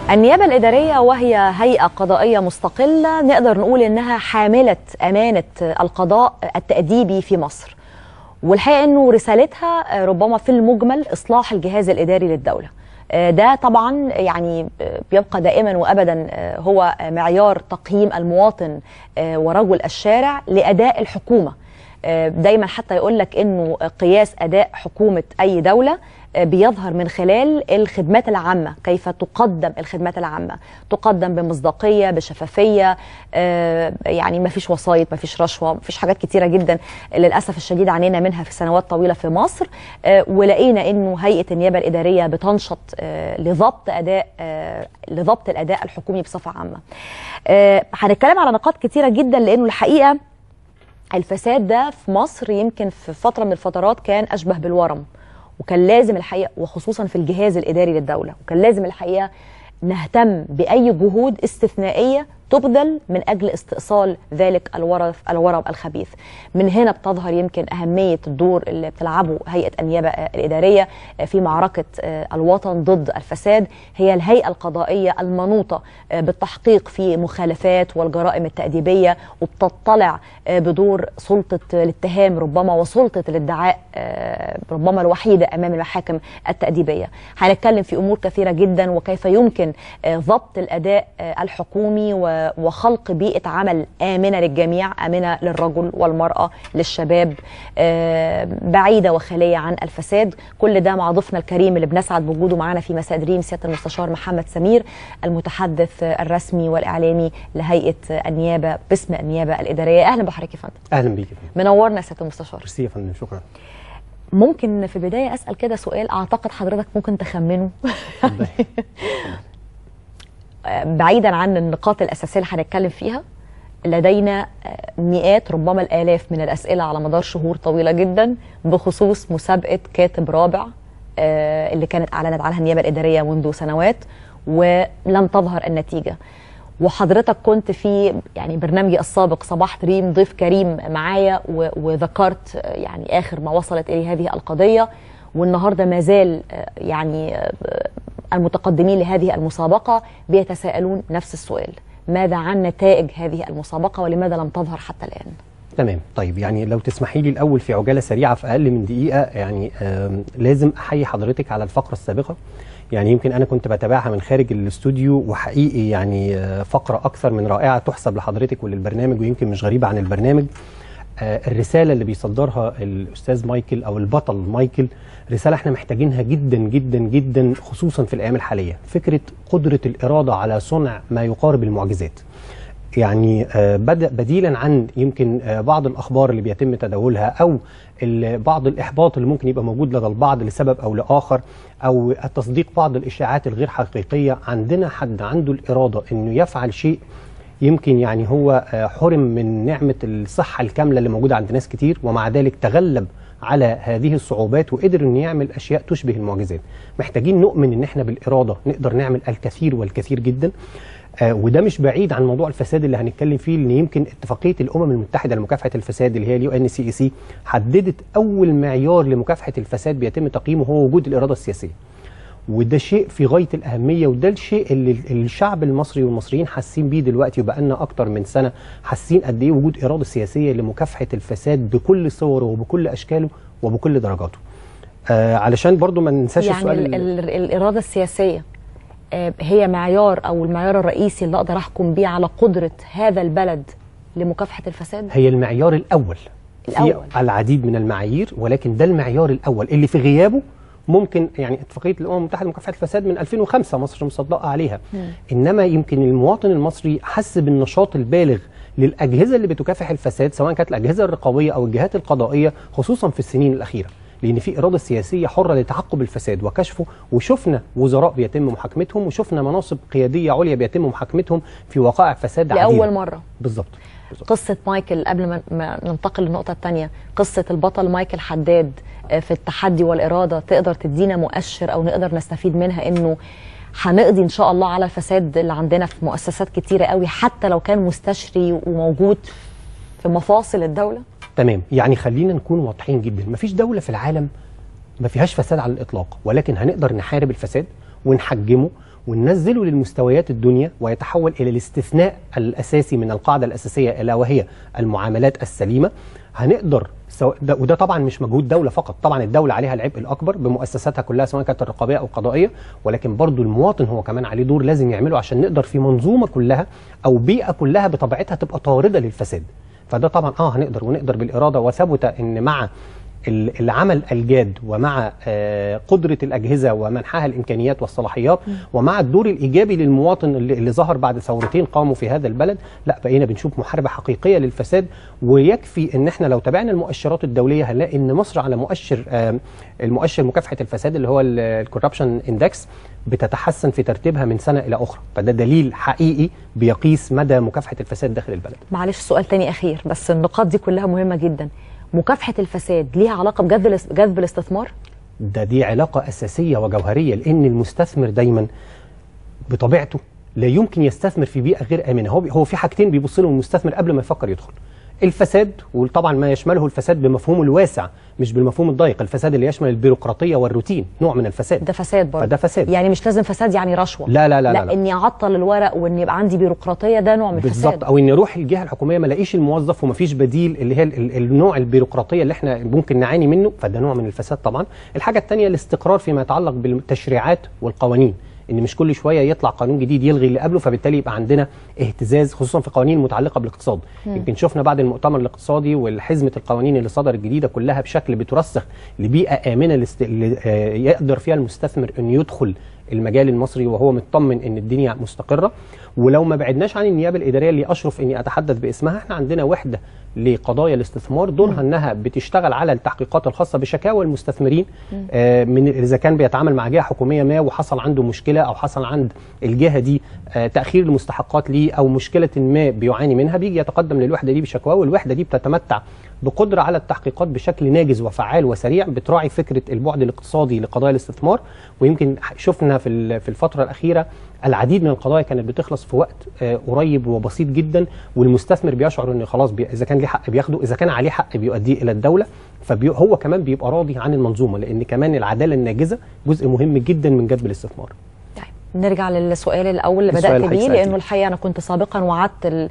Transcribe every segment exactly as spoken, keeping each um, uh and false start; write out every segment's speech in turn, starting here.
النيابة الإدارية وهي هيئة قضائية مستقلة نقدر نقول إنها حاملة أمانة القضاء التأديبي في مصر، والحقيقة إنه رسالتها ربما في المجمل إصلاح الجهاز الإداري للدولة. ده طبعا يعني بيبقى دائما وأبدا هو معيار تقييم المواطن ورجل الشارع لأداء الحكومة. دايما حتى يقول لك إنه قياس أداء حكومة أي دولة بيظهر من خلال الخدمات العامة، كيف تقدم الخدمات العامة، تقدم بمصداقية بشفافية، يعني ما فيش وسايط، ما فيش رشوة، ما فيش حاجات كتيرة جدا للأسف الشديد عانينا منها في سنوات طويلة في مصر. ولقينا إنه هيئة النيابة الإدارية بتنشط لضبط أداء لضبط الأداء الحكومي بصفة عامة. هنتكلم على نقاط كتيرة جدا، لأنه الحقيقة الفساد ده في مصر يمكن في فترة من الفترات كان أشبه بالورم، وكان لازم الحقيقة وخصوصا في الجهاز الإداري للدولة، وكان لازم الحقيقة نهتم بأي جهود استثنائية تبذل من أجل استئصال ذلك الورث الورم الخبيث. من هنا بتظهر يمكن أهمية الدور اللي بتلعبه هيئة النيابة الإدارية في معركة الوطن ضد الفساد. هي الهيئة القضائية المنوطة بالتحقيق في مخالفات والجرائم التأديبية، وبتطلع بدور سلطة الاتهام ربما وسلطة الادعاء ربما الوحيدة أمام المحاكم التأديبية. هنتكلم في أمور كثيرة جدا، وكيف يمكن ضبط الأداء الحكومي وخلق بيئة عمل آمنة للجميع، آمنة للرجل والمرأة للشباب، بعيدة وخالية عن الفساد. كل ده مع ضيفنا الكريم اللي بنسعد بوجوده معنا في مساء دريم، سيادة المستشار محمد سمير، المتحدث الرسمي والإعلامي لهيئة النيابة باسم النيابة الإدارية. أهلا بحضرتك يا فندم. أهلا بيك. منورنا سيادة المستشار. ميرسي يا فندم، شكرا. ممكن في البداية أسأل كده سؤال أعتقد حضرتك ممكن تخمنه بعيدا عن النقاط الأساسية اللي هنتكلم فيها. لدينا مئات ربما الآلاف من الأسئلة على مدار شهور طويلة جدا بخصوص مسابقة كاتب رابع اللي كانت أعلنت عنها النيابة الإدارية منذ سنوات ولم تظهر النتيجة. وحضرتك كنت في يعني برنامجي السابق صباح دريم ضيف كريم معايا وذكرت يعني آخر ما وصلت إليه هذه القضية، والنهاردة ما زال يعني المتقدمين لهذه المسابقة بيتساءلون نفس السؤال: ماذا عن نتائج هذه المسابقة ولماذا لم تظهر حتى الآن؟ تمام. طيب يعني لو تسمحي لي الأول في عجالة سريعة في أقل من دقيقة، يعني لازم أحيي حضرتك على الفقرة السابقة. يعني يمكن أنا كنت بتابعها من خارج الاستوديو، وحقيقي يعني فقرة أكثر من رائعة تحسب لحضرتك وللبرنامج، ويمكن مش غريبة عن البرنامج. الرسالة اللي بيصدرها الأستاذ مايكل أو البطل مايكل رسالة احنا محتاجينها جدا جدا جدا، خصوصا في الأيام الحالية. فكرة قدرة الإرادة على صنع ما يقارب المعجزات. يعني بدأ بديلا عن يمكن بعض الأخبار اللي بيتم تداولها، أو بعض الإحباط اللي ممكن يبقى موجود لدى البعض لسبب أو لآخر، أو التصديق بعض الإشاعات الغير حقيقية. عندنا حد عنده الإرادة إنه يفعل شيء يمكن يعني هو حرم من نعمة الصحة الكاملة اللي موجودة عند ناس كتير، ومع ذلك تغلب على هذه الصعوبات وقدر انه يعمل اشياء تشبه المعجزات. محتاجين نؤمن ان احنا بالاراده نقدر نعمل الكثير والكثير جدا. آه وده مش بعيد عن موضوع الفساد اللي هنتكلم فيه، لان يمكن اتفاقيه الامم المتحده لمكافحه الفساد اللي هي اليو ان سي اي سي حددت اول معيار لمكافحه الفساد بيتم تقييمه هو وجود الاراده السياسيه. وده شيء في غايه الاهميه، وده الشيء اللي الشعب المصري والمصريين حاسين بيه دلوقتي، وبقالنا اكتر من سنه حاسين قد ايه وجود اراده سياسيه لمكافحه الفساد بكل صوره وبكل اشكاله وبكل درجاته. آه علشان برضو ما ننساش يعني السؤال. ال ال الإرادة السياسية آه هي معيار أو المعيار الرئيسي اللي أقدر أحكم بيه على قدرة هذا البلد لمكافحة الفساد؟ هي المعيار الأول. الأول في العديد من المعايير، ولكن ده المعيار الأول اللي في غيابه ممكن يعني اتفاقية الأمم المتحدة لمكافحة الفساد من ألفين وخمسة مصر مصدقة عليها. م. إنما يمكن المواطن المصري حس بالنشاط البالغ للأجهزة اللي بتكافح الفساد، سواء كانت الأجهزة الرقابية أو الجهات القضائية، خصوصا في السنين الأخيرة، لأن في إرادة سياسية حرة لتعقب الفساد وكشفه. وشفنا وزراء بيتم محاكمتهم، وشفنا مناصب قيادية عليا بيتم محاكمتهم في وقائع فساد عديدة لأول مرة. بالظبط. قصة مايكل، قبل ما ننتقل للنقطة الثانية، قصة البطل مايكل حداد في التحدي والإرادة، تقدر تدينا مؤشر أو نقدر نستفيد منها إنه هنقضي إن شاء الله على الفساد اللي عندنا في مؤسسات كتيرة قوي، حتى لو كان مستشري وموجود في مفاصل الدولة؟ تمام. يعني خلينا نكون واضحين جدا، مفيش دولة في العالم ما فيهاش فساد على الإطلاق، ولكن هنقدر نحارب الفساد ونحجمه وننزله للمستويات الدنيا ويتحول الى الاستثناء الاساسي من القاعده الاساسيه الا وهي المعاملات السليمه، هنقدر سواء ده وده طبعا مش مجهود دوله فقط، طبعا الدوله عليها العبء الاكبر بمؤسساتها كلها سواء كانت الرقابيه او القضائيه، ولكن برضو المواطن هو كمان عليه دور لازم يعمله عشان نقدر في منظومه كلها او بيئه كلها بطبيعتها تبقى طارده للفساد. فده طبعا اه هنقدر ونقدر بالاراده، وثبت ان مع العمل الجاد ومع قدرة الأجهزة ومنحها الإمكانيات والصلاحيات ومع الدور الإيجابي للمواطن اللي, اللي ظهر بعد ثورتين قاموا في هذا البلد، لا بقينا بنشوف محاربة حقيقية للفساد. ويكفي ان احنا لو تابعنا المؤشرات الدولية هنلاقي ان مصر على مؤشر المؤشر مكافحة الفساد اللي هو الكوربشن اندكس بتتحسن في ترتيبها من سنة إلى أخرى، فده دليل حقيقي بيقيس مدى مكافحة الفساد داخل البلد. معلش سؤال تاني أخير، بس النقاط دي كلها مهمة جدا. مكافحة الفساد ليها علاقة بجذب جذب الاستثمار؟ ده دي علاقة أساسية وجوهرية، لأن المستثمر دايما بطبيعته لا يمكن يستثمر في بيئة غير آمنة. هو هو في حاجتين بيبص لهم المستثمر قبل ما يفكر يدخل: الفساد، وطبعا ما يشمله الفساد بمفهومه الواسع مش بالمفهوم الضيق، الفساد اللي يشمل البيروقراطيه والروتين نوع من الفساد، ده فساد برضه. فده فساد، يعني مش لازم فساد يعني رشوه، لا لا لا لا, لا, لا. اني اعطل الورق وان يبقى عندي بيروقراطيه ده نوع من الفساد بالظبط، او اني اروح الجهه الحكوميه ما الاقيش الموظف ومفيش بديل اللي هي النوع البيروقراطيه اللي احنا ممكن نعاني منه، فده نوع من الفساد طبعا. الحاجه الثانيه الاستقرار فيما يتعلق بالتشريعات والقوانين، ان مش كل شويه يطلع قانون جديد يلغي اللي قبله، فبالتالي يبقى عندنا اهتزاز خصوصا في قوانين متعلقه بالاقتصاد. يمكن شفنا بعد المؤتمر الاقتصادي والحزمه القوانين اللي صدرت الجديده كلها بشكل بترسخ لبيئه امنه لست... ل... يقدر فيها المستثمر انه يدخل المجال المصري وهو مطمن ان الدنيا مستقره. ولو ما بعدناش عن النيابه الاداريه اللي اشرف اني اتحدث باسمها، احنا عندنا وحده لقضايا الاستثمار دورها انها بتشتغل على التحقيقات الخاصه بشكاوى المستثمرين، آه من اذا كان بيتعامل مع جهه حكوميه ما وحصل عنده مشكله او حصل عند الجهه دي آه تاخير المستحقات ليه او مشكله ما بيعاني منها، بيجي يتقدم للوحده دي بشكواه، والوحده دي بتتمتع بقدره على التحقيقات بشكل ناجز وفعال وسريع، بتراعي فكره البعد الاقتصادي لقضايا الاستثمار. ويمكن شفنا في في الفتره الاخيره العديد من القضايا كانت بتخلص في وقت آه قريب وبسيط جدا، والمستثمر بيشعر انه خلاص بي اذا كان ليه حق بياخده، اذا كان عليه حق بيؤديه الى الدوله، فهو كمان بيبقى راضي عن المنظومه، لان كمان العداله الناجزه جزء مهم جدا من جذب الاستثمار. نرجع للسؤال الاول اللي بدات بيه، لانه الحقيقه انا كنت سابقا وعدت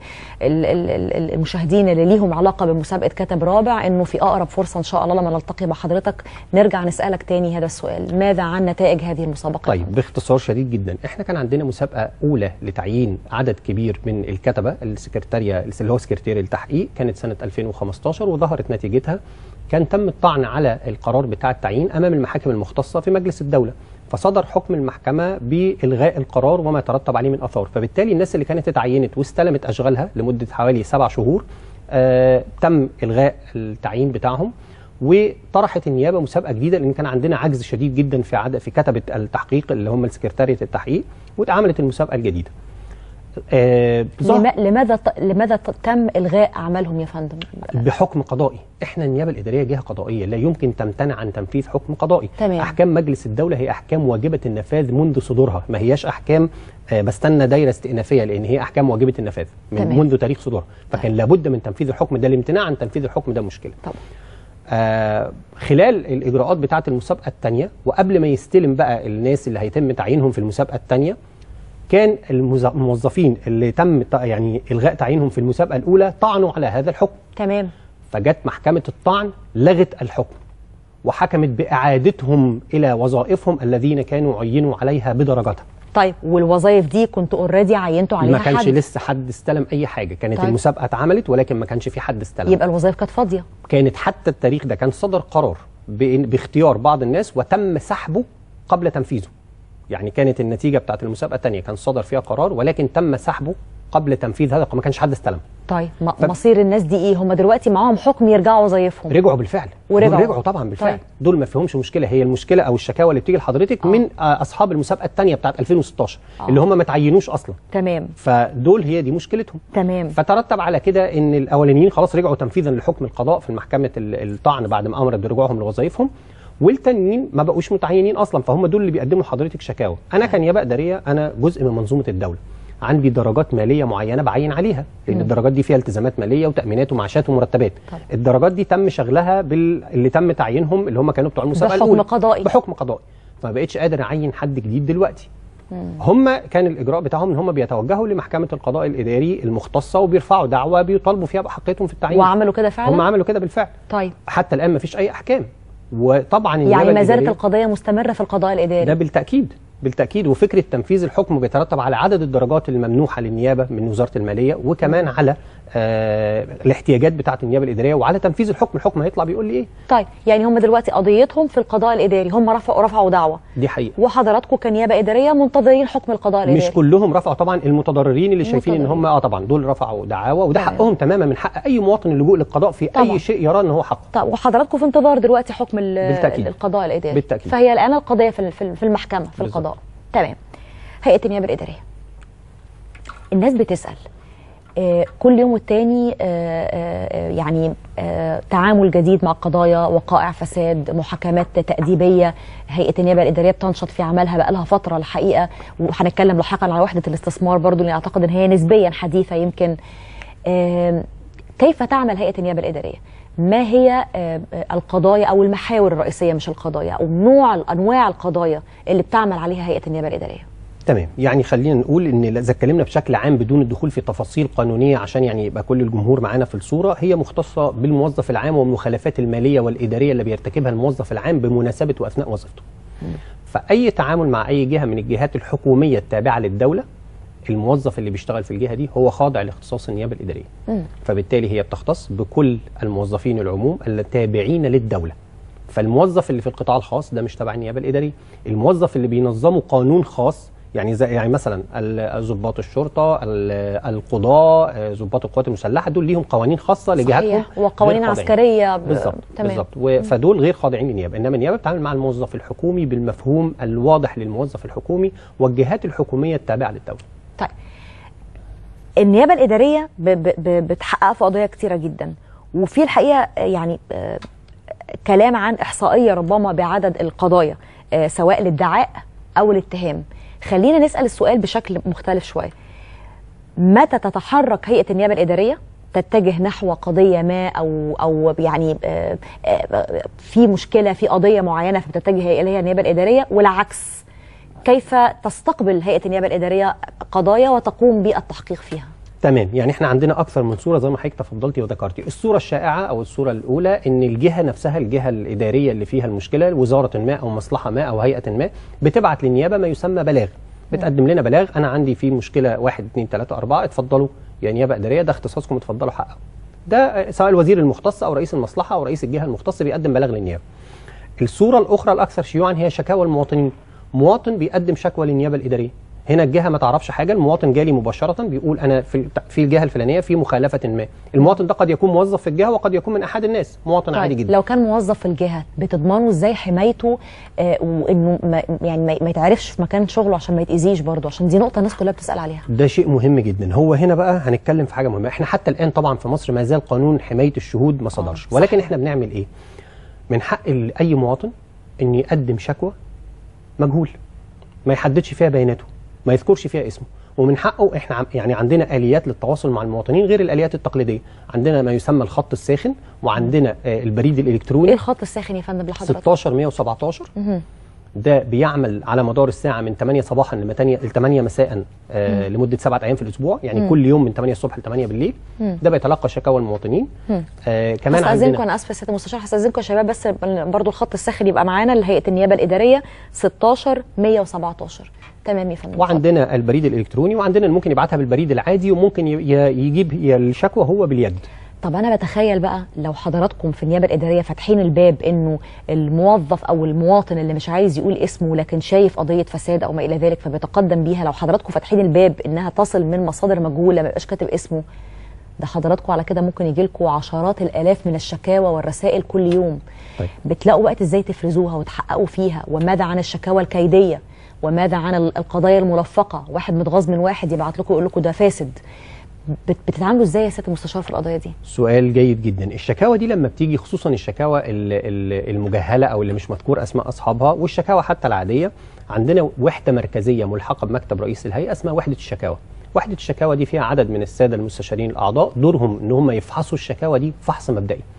المشاهدين اللي ليهم علاقه بمسابقه كاتب رابع انه في اقرب فرصه ان شاء الله لما نلتقي مع حضرتك نرجع نسالك تاني هذا السؤال: ماذا عن نتائج هذه المسابقه؟ طيب باختصار شديد جدا، احنا كان عندنا مسابقه اولى لتعيين عدد كبير من الكتبه، السكرتاريه اللي هو سكرتير التحقيق، كانت سنه ألفين وخمستاشر وظهرت نتيجتها. كان تم الطعن على القرار بتاع التعيين امام المحاكم المختصه في مجلس الدوله، فصدر حكم المحكمة بإلغاء القرار وما يترتب عليه من أثار. فبالتالي الناس اللي كانت اتعينت واستلمت أشغالها لمدة حوالي سبع شهور آه تم إلغاء التعيين بتاعهم، وطرحت النيابة مسابقة جديدة لأن كان عندنا عجز شديد جدا في عدد في كتبة التحقيق اللي هم سكرتارية التحقيق، واتعملت المسابقة الجديدة. آه لماذا لماذا تم الغاء اعمالهم يا فندم؟ بحكم قضائي. احنا النيابه الاداريه جهه قضائيه لا يمكن تمتنع عن تنفيذ حكم قضائي. تمام. احكام مجلس الدوله هي احكام واجبه النفاذ منذ صدورها، ما هياش احكام آه بستنى دايره استئنافيه، لان هي احكام واجبه النفاذ من تمام. منذ تاريخ صدورها، فكان لابد من تنفيذ الحكم ده. الامتناع عن تنفيذ الحكم ده مشكله. طبعا. آه خلال الاجراءات بتاعه المسابقه الثانيه، وقبل ما يستلم بقى الناس اللي هيتم تعيينهم في المسابقه الثانيه، كان الموظفين اللي تم يعني الغاء تعيينهم في المسابقه الاولى طعنوا على هذا الحكم. تمام. فجت محكمه الطعن لغت الحكم وحكمت باعادتهم الى وظائفهم الذين كانوا عينوا عليها بدرجاتها. طيب والوظائف دي كنت اوريدي عينتوا عليها حد؟ ما كانش حد؟ لسه حد استلم اي حاجه، كانت طيب. المسابقه اتعملت ولكن ما كانش في حد استلم. يبقى الوظائف كانت فاضيه. كانت حتى التاريخ ده كان صدر قرار باختيار بعض الناس وتم سحبه قبل تنفيذه. يعني كانت النتيجه بتاعت المسابقه الثانيه كان صدر فيها قرار ولكن تم سحبه قبل تنفيذ هذا، ما كانش حد استلم. طيب ف... مصير الناس دي ايه؟ هم دلوقتي معاهم حكم يرجعوا وظايفهم؟ رجعوا بالفعل. ورجعوا رجعوا طبعا بالفعل. طيب. دول ما فيهمش مشكله، هي المشكله او الشكاوى اللي بتيجي لحضرتك آه. من اصحاب المسابقه الثانيه بتاعت ألفين وستاشر آه. اللي هم ما تعينوش اصلا. تمام. فدول هي دي مشكلتهم. تمام. فترتب على كده ان الاولانيين خلاص رجعوا تنفيذا لحكم القضاء في محكمه الطعن بعد ما امرت برجوعهم لوظائفهم، والتانيين ما بقوش متعينين اصلا، فهم دول اللي بيقدموا لحضرتك شكاوى. انا كنيابه اداريه انا جزء من منظومه الدوله، عندي درجات ماليه معينه بعين عليها، لان الدرجات دي فيها التزامات ماليه وتامينات ومعاشات ومرتبات. طبعا. الدرجات دي تم شغلها بال اللي تم تعيينهم اللي هم كانوا بتوع المسابقه الاولى بحكم قضائي. بحكم قضائي، فما بقتش قادر اعين حد جديد دلوقتي. هم كان الاجراء بتاعهم ان هم بيتوجهوا لمحكمه القضاء الاداري المختصه وبيرفعوا دعوه بيطالبوا فيها بحقيتهم في التعيين. وعملوا كده فعلا؟ هم عملوا كده بالفعل. طيب حتى الان ما فيش اي احكام. وطبعا يعني ما زالت القضيه مستمره في القضاء الاداري؟ ده بالتاكيد بالتاكيد. وفكره تنفيذ الحكم بيترتب على عدد الدرجات الممنوحه للنيابه من وزاره الماليه، وكمان على آه الاحتياجات بتاعه النيابه الاداريه وعلى تنفيذ الحكم. الحكم هيطلع بيقول لي ايه. طيب يعني هم دلوقتي قضيتهم في القضاء الاداري، هم رفعوا رفعوا دعوه. دي حقيقه. وحضراتكم كنيابه اداريه منتظرين حكم القضاء الاداري؟ مش كلهم رفعوا طبعا، المتضررين اللي شايفين ان هم اه طبعا دول رفعوا دعاوى، وده طبعا حقهم تماما، من حق اي مواطن اللجوء للقضاء في طبعا. اي شيء يرى ان هو حقه. طب وحضراتكم في انتظار دلوقتي حكم القضاء الاداري؟ بالتاكيد. فهي الان القضيه في في المحكمه في القضاء. بالزبط. تمام. هيئه النيابه الاداريه، الناس بتسال آه كل يوم والتاني آه آه يعني آه تعامل جديد مع قضايا، وقائع فساد، محاكمات تأديبية. هيئة النيابة الإدارية بتنشط في عملها بقالها فترة الحقيقة، وهنتكلم لاحقا على وحدة الاستثمار برضو اللي أعتقد أن هي نسبيا حديثة يمكن. آه كيف تعمل هيئة النيابة الإدارية؟ ما هي آه القضايا أو المحاور الرئيسية، مش القضايا، أو نوع أنواع القضايا اللي بتعمل عليها هيئة النيابة الإدارية؟ تمام. يعني خلينا نقول ان اذا اتكلمنا بشكل عام بدون الدخول في تفاصيل قانونيه عشان يعني يبقى كل الجمهور معانا في الصوره، هي مختصه بالموظف العام والمخالفات الماليه والاداريه اللي بيرتكبها الموظف العام بمناسبه واثناء وظيفته. فاي تعامل مع اي جهه من الجهات الحكوميه التابعه للدوله، الموظف اللي بيشتغل في الجهه دي هو خاضع لاختصاص النيابه الاداريه. م. فبالتالي هي بتختص بكل الموظفين العموم التابعين للدوله. فالموظف اللي في القطاع الخاص ده مش تبع النيابه الاداريه. الموظف اللي بينظمه قانون خاص، يعني زي يعني مثلا ضباط الشرطه، القضاء، ضباط القوات المسلحه، دول ليهم قوانين خاصه لجهاتهم وقوانين عسكريه. بالظبط بالظبط. فدول غير خاضعين للنيابه، انما النيابه بتتعامل مع الموظف الحكومي بالمفهوم الواضح للموظف الحكومي والجهات الحكوميه التابعه للدوله. طيب النيابه الاداريه بتحقق في قضايا كتيره جدا، وفي الحقيقه يعني كلام عن احصائيه ربما بعدد القضايا سواء الادعاء او الاتهام. خلينا نسأل السؤال بشكل مختلف شوية. متى تتحرك هيئة النيابة الإدارية تتجه نحو قضية ما أو أو يعني في مشكلة في قضية معينة فبتتجه إليها النيابة الإدارية، والعكس؟ كيف تستقبل هيئة النيابة الإدارية قضايا وتقوم بالتحقيق فيها؟ تمام. يعني احنا عندنا اكثر من صوره زي ما حضرتك تفضلتي وذكرتي. الصوره الشائعه او الصوره الاولى ان الجهه نفسها، الجهه الاداريه اللي فيها المشكله، وزاره ما او مصلحه ما او هيئه ما، بتبعت للنيابه ما يسمى بلاغ. بتقدم لنا بلاغ، انا عندي فيه مشكله واحد اثنين ثلاثه اربعه، اتفضلوا يا نيابه اداريه ده اختصاصكم، اتفضلوا حققوا. ده سواء الوزير المختص او رئيس المصلحه او رئيس الجهه المختص بيقدم بلاغ للنيابه. الصوره الاخرى الاكثر شيوعا هي شكاوى المواطنين. مواطن بيقدم شكوى للنيابه الاداريه. هنا الجهه ما تعرفش حاجه، المواطن جالي مباشره بيقول انا في في الجهه الفلانيه في مخالفه ما. المواطن ده قد يكون موظف في الجهه وقد يكون من احد الناس، مواطن طيب عادي جدا. لو كان موظف في الجهه بتضمنوا ازاي حمايته آه وانه ما يعني ما يتعرفش في مكان شغله عشان ما يتاذيش برضه؟ عشان دي نقطه الناس كلها بتسال عليها. ده شيء مهم جدا. هو هنا بقى هنتكلم في حاجه مهمه. احنا حتى الان طبعا في مصر ما زال قانون حمايه الشهود ما صدرش، آه ولكن احنا بنعمل ايه؟ من حق اي مواطن ان يقدم شكوى مجهول ما يحددش فيها بياناته، ما يذكرش فيها اسمه، ومن حقه احنا يعني عندنا اليات للتواصل مع المواطنين غير الاليات التقليديه. عندنا ما يسمى الخط الساخن، وعندنا آه البريد الالكتروني. ايه الخط الساخن يا فندم لحضرتك؟ ستاشر مية وسبعتاشر. ده بيعمل على مدار الساعه من تمانية صباحا ل تمانية مساء آه لمده سبعة ايام في الاسبوع، يعني مم. كل يوم من تمانية الصبح ل تمانية بالليل. مم. ده بيتلقى شكاوى المواطنين. آه كمان هستأذنكم، انا اسفه يا سياده المستشار، هستأذنكم يا شباب بس برضو الخط الساخن يبقى معانا لهيئه النيابه الاداريه ستاشر مية وسبعتاشر. تمام يا فندم. وعندنا البريد الالكتروني، وعندنا اللي ممكن يبعتها بالبريد العادي، وممكن يجيب الشكوى هو باليد. طب انا بتخيل بقى لو حضراتكم في النيابه الاداريه فاتحين الباب انه الموظف او المواطن اللي مش عايز يقول اسمه لكن شايف قضيه فساد او ما الى ذلك فبيتقدم بيها، لو حضراتكم فاتحين الباب انها تصل من مصادر مجهوله ما يبقاش كاتب اسمه، ده حضراتكم على كده ممكن يجي لكم عشرات الالاف من الشكاوى والرسائل كل يوم. طيب. بتلاقوا وقت ازاي تفرزوها وتحققوا فيها؟ وماذا عن الشكاوى الكيديه؟ وماذا عن القضايا الملفقه؟ واحد متغاظ من واحد يبعت لكم يقول لكم ده فاسد. بتتعاملوا ازاي يا سياده المستشار في القضايا دي؟ سؤال جيد جدا. الشكاوى دي لما بتيجي، خصوصا الشكاوى المجهله او اللي مش مذكور اسماء اصحابها، والشكاوى حتى العاديه، عندنا وحده مركزيه ملحقه بمكتب رئيس الهيئه اسمها وحده الشكاوى. وحده الشكاوى دي فيها عدد من الساده المستشارين الاعضاء، دورهم ان هم يفحصوا الشكاوى دي فحص مبدئي.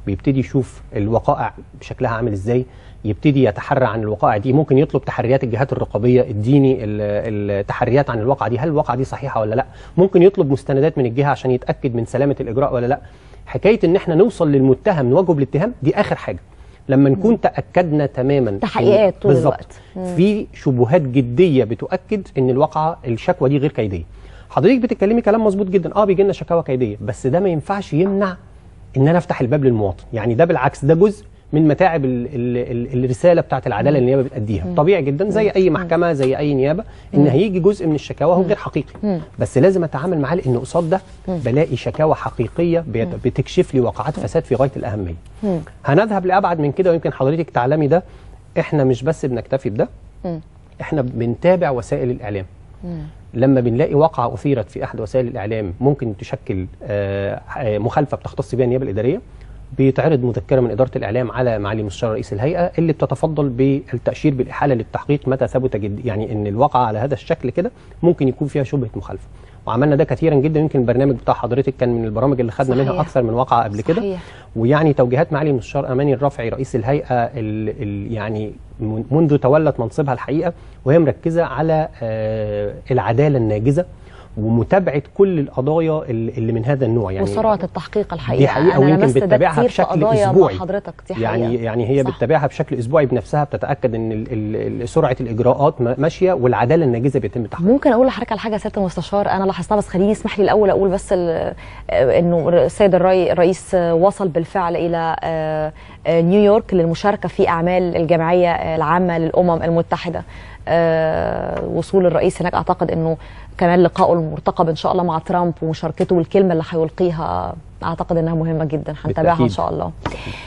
بيبتدي يشوف الوقائع شكلها عامل ازاي، يبتدي يتحرى عن الوقائع دي، ممكن يطلب تحريات الجهات الرقابيه، اديني التحريات عن الواقعه دي، هل الواقعه دي صحيحه ولا لا، ممكن يطلب مستندات من الجهه عشان يتاكد من سلامه الاجراء ولا لا. حكايه ان احنا نوصل للمتهم نواجهه بالاتهام دي اخر حاجه، لما نكون مم. تاكدنا تماما تحقيقات طول الوقت في شبهات جديه بتؤكد ان الواقعه الشكوى دي غير كيديه. حضرتك بتتكلمي كلام مظبوط جدا، اه بيجي لنا شكاوى كيديه، بس ده ما ينفعش يمنع ان انا افتح الباب للمواطن، يعني ده بالعكس ده جزء من متاعب ال ال ال الرساله بتاعه العداله اللي النيابه بتاديها. طبيعي جدا زي اي محكمه زي اي نيابه ان هيجي جزء من الشكاوى هو غير حقيقي، بس لازم اتعامل معاه لان قصاد ده بلاقي شكاوى حقيقيه بتكشف لي وقعات فساد في غايه الاهميه. هنذهب لابعد من كده، ويمكن حضرتك تعلمي ده، احنا مش بس بنكتفي بده، احنا بنتابع وسائل الاعلام. لما بنلاقي واقعه اثيرت في احد وسائل الاعلام ممكن تشكل مخالفه بتختص بها النيابه الاداريه، بيتعرض مذكره من اداره الاعلام على معالي مستشار رئيس الهيئه اللي بتتفضل بالتاشير بالاحاله للتحقيق متى ثبت جد يعني ان الواقعه على هذا الشكل كده ممكن يكون فيها شبهه مخالفه. وعملنا ده كثيرا جدا، يمكن البرنامج بتاع حضرتك كان من البرامج اللي خدنا منها اكثر من واقعه قبل كده. ويعني توجيهات معالي المستشار اماني الرافعي رئيس الهيئه ال ال يعني منذ تولت منصبها الحقيقه وهي مركزه على آه العداله الناجزه ومتابعه كل القضايا اللي من هذا النوع، يعني وسرعه التحقيق الحقيقه دي حقيقه، ويمكن بتتابعها بشكل اسبوعي. حضرتك دي يعني يعني هي بتتابعها بشكل اسبوعي بنفسها، بتتاكد ان ال ال سرعه الاجراءات ماشيه والعداله الناجزه بيتم تحقيقها. ممكن اقول لحضرتك على حاجه سياده المستشار انا لاحظتها، بس خليني اسمح لي الاول اقول بس انه السيد الرئيس وصل بالفعل الى نيويورك للمشاركه في اعمال الجمعيه العامه للامم المتحده. أه وصول الرئيس هناك اعتقد انه كمان لقائه المرتقب ان شاء الله مع ترامب ومشاركته والكلمه اللي هيلقيها اعتقد انها مهمه جدا، هنتابعها ان شاء الله.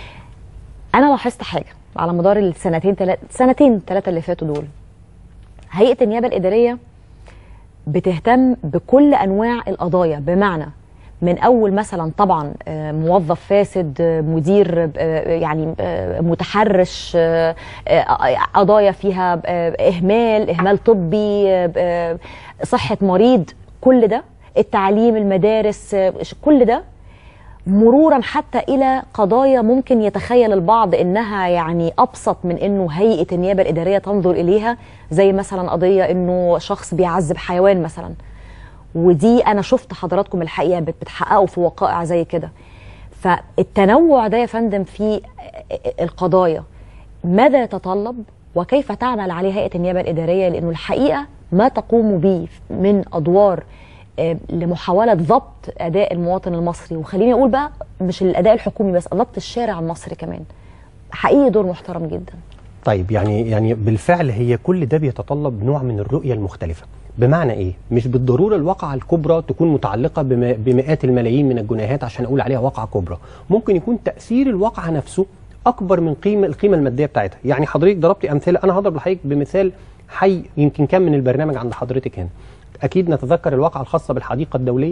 انا لاحظت حاجه على مدار السنتين ثلاث سنتين ثلاثه اللي فاتوا دول، هيئه النيابه الاداريه بتهتم بكل انواع القضايا، بمعنى من اول مثلا طبعا موظف فاسد، مدير يعني متحرش، قضايا فيها اهمال اهمال طبي، صحه مريض، كل ده، التعليم، المدارس، كل ده، مرورا حتى الى قضايا ممكن يتخيل البعض انها يعني ابسط من انه هيئه النيابه الاداريه تنظر اليها، زي مثلا قضيه انه شخص بيعذب حيوان مثلا، ودي انا شفت حضراتكم الحقيقه بتحققوا في وقائع زي كده. فالتنوع ده يا فندم في القضايا ماذا يتطلب وكيف تعمل عليه هيئه النيابه الاداريه؟ لانه الحقيقه ما تقوم به من ادوار لمحاوله ضبط اداء المواطن المصري، وخليني اقول بقى مش الاداء الحكومي بس، ضبط الشارع المصري كمان، حقيقي دور محترم جدا. طيب يعني يعني بالفعل هي كل ده بيتطلب نوع من الرؤيه المختلفه. بمعنى ايه؟ مش بالضروره الواقعه الكبرى تكون متعلقه بمئات الملايين من الجنيهات عشان اقول عليها واقعه كبرى، ممكن يكون تاثير الواقعه نفسه اكبر من قيمه القيمه الماديه بتاعتها. يعني حضرتك ضربتي امثله، انا هضرب لحضرتك بمثال حي يمكن كان من البرنامج عند حضرتك هنا. اكيد نتذكر الواقعه الخاصه بالحديقه الدوليه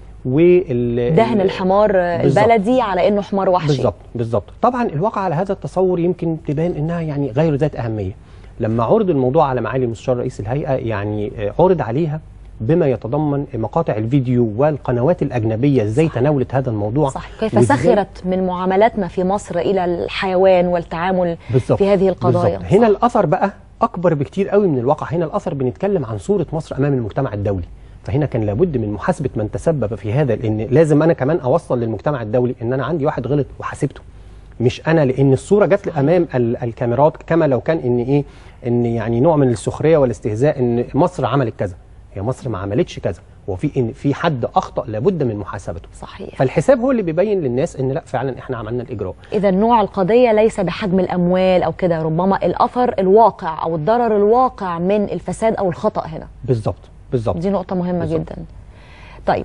وال دهن الحمار البلدي على انه حمار وحشي. بالظبط بالظبط. طبعا الواقعه على هذا التصور يمكن تبان انها يعني غير ذات اهميه. لما عرض الموضوع على معالي مستشار رئيس الهيئه يعني عرض عليها بما يتضمن مقاطع الفيديو والقنوات الاجنبيه ازاي تناولت هذا الموضوع، صح، كيف سخرت من معاملاتنا في مصر الى الحيوان والتعامل بالزبط. في هذه القضايا. بالزبط. هنا الاثر بقى اكبر بكتير قوي من الواقع. هنا الاثر بنتكلم عن صوره مصر امام المجتمع الدولي، فهنا كان لابد من محاسبه من تسبب في هذا، لان لازم انا كمان اوصل للمجتمع الدولي ان انا عندي واحد غلط وحاسبته، مش انا، لان الصوره جت لي امام الكاميرات كما لو كان ان ايه ان يعني نوع من السخريه والاستهزاء ان مصر عملت كذا. هي مصر ما عملتش كذا، وفي ان في حد اخطا لابد من محاسبته. صحيح. فالحساب هو اللي بيبين للناس ان لا فعلا احنا عملنا الاجراء. اذا نوع القضيه ليس بحجم الاموال او كده، ربما الاثر الواقع او الضرر الواقع من الفساد او الخطا هنا. بالظبط بالظبط. دي نقطه مهمه بالزبط. جدا. طيب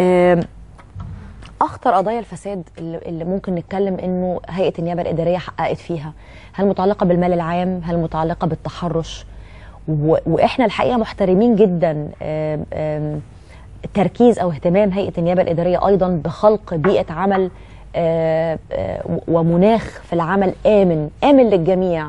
اخطر قضايا الفساد اللي ممكن نتكلم انه هيئه النيابه الاداريه حققت فيها، هل متعلقه بالمال العام؟ هل متعلقه بالتحرش؟ واحنا الحقيقه محترمين جدا تركيز او اهتمام هيئه النيابه الاداريه ايضا بخلق بيئه عمل ومناخ في العمل امن امن للجميع،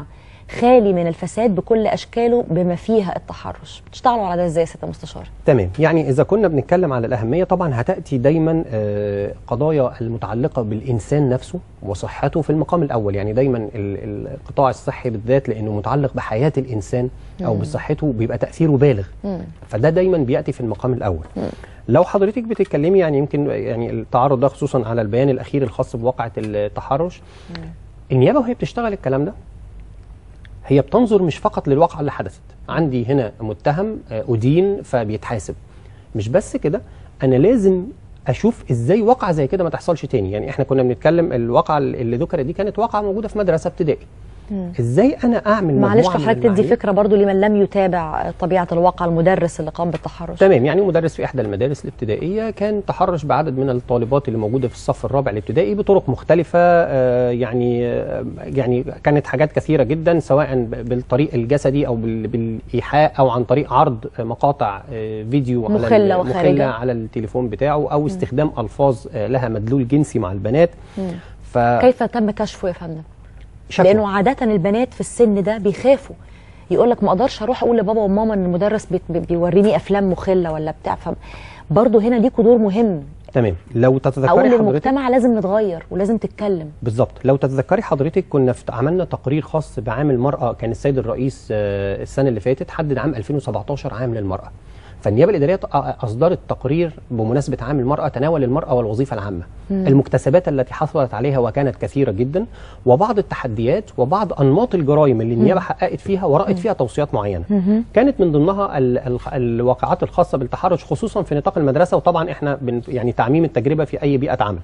خالي من الفساد بكل اشكاله بما فيها التحرش. بتشتغلوا على ده ازاي يا سياده المستشار؟ تمام، يعني اذا كنا بنتكلم على الاهميه طبعا هتاتي دايما قضايا المتعلقه بالانسان نفسه وصحته في المقام الاول. يعني دايما القطاع الصحي بالذات لانه متعلق بحياه الانسان او مم. بصحته بيبقى تاثيره بالغ، مم. فده دايما بياتي في المقام الاول. مم. لو حضرتك بتتكلمي يعني يمكن يعني التعرض ده خصوصا على البيان الاخير الخاص بواقعه التحرش، مم. النيابه وهي بتشتغل الكلام ده هي بتنظر مش فقط للواقعه اللي حدثت، عندي هنا متهم أدين فبيتحاسب، مش بس كده، انا لازم اشوف ازاي واقعه زي كده ما تحصلش تاني. يعني احنا كنا بنتكلم الواقعه اللي ذكرت دي كانت واقعه موجوده في مدرسه ابتدائي، مم. ازاي انا اعمل معلش حضرتك تدي فكره برضو لمن لم يتابع طبيعه الواقع، المدرس اللي قام بالتحرش. تمام، يعني مدرس في احدى المدارس الابتدائيه كان تحرش بعدد من الطالبات اللي موجوده في الصف الرابع الابتدائي بطرق مختلفه، آه يعني آه يعني كانت حاجات كثيره جدا، سواء بالطريق الجسدي او بالايحاء او عن طريق عرض مقاطع آه فيديو مخله على مخله على التليفون بتاعه، او استخدام م. الفاظ آه لها مدلول جنسي مع البنات. ف... كيف تم كشفه يا فندم؟ شكرا. لانه عاده البنات في السن ده بيخافوا، يقول لك ما اقدرش اروح اقول لبابا وماما ان المدرس بيوريني افلام مخله ولا بتاع، فبرضه هنا ليكوا دور مهم. تمام، لو تتذكري اقول حضرتك للمجتمع لازم نتغير ولازم تتكلم. بالظبط، لو تتذكري حضرتك كنا عملنا تقرير خاص بعام المراه، كان السيد الرئيس السنه اللي فاتت حدد عام ألفين وسبعتاشر عام للمراه، فالنيابه الاداريه اصدرت تقرير بمناسبه عام المراه تناول المراه والوظيفه العامه، مم. المكتسبات التي حصلت عليها وكانت كثيره جدا، وبعض التحديات وبعض انماط الجرائم اللي النيابه حققت فيها ورأت فيها توصيات معينه. مم. كانت من ضمنها ال ال الواقعات الخاصه بالتحرش خصوصا في نطاق المدرسه، وطبعا احنا يعني تعميم التجربه في اي بيئه عمل.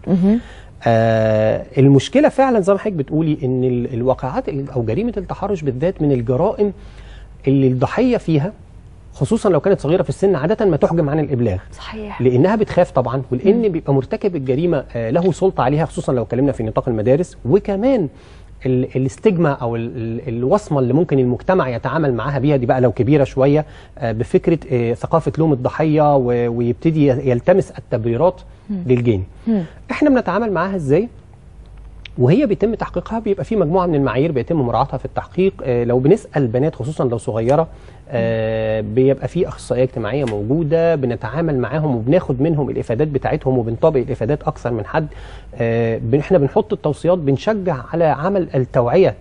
آه المشكله فعلا زي ما حضرتك بتقولي ان الواقعات او جريمه التحرش بالذات من الجرائم اللي الضحيه فيها خصوصا لو كانت صغيره في السن عاده ما تحجم عن الابلاغ. صحيح. لانها بتخاف طبعا، ولان بيبقى مرتكب الجريمه له سلطه عليها خصوصا لو اتكلمنا في نطاق المدارس، وكمان الاستجما او الوصمه اللي ممكن المجتمع يتعامل معاها بيها دي بقى لو كبيره شويه بفكره ثقافه لوم الضحيه ويبتدي يلتمس التبريرات للجاني. احنا بنتعامل معاها ازاي؟ وهي بيتم تحقيقها بيبقى في مجموعه من المعايير بيتم مراعاتها في التحقيق. آه لو بنسال بنات خصوصا لو صغيره آه بيبقى في اخصائيه اجتماعيه موجوده بنتعامل معاهم وبناخد منهم الافادات بتاعتهم وبنطبق الافادات اكثر من حد. آه احنا بنحط التوصيات، بنشجع على عمل التوعيه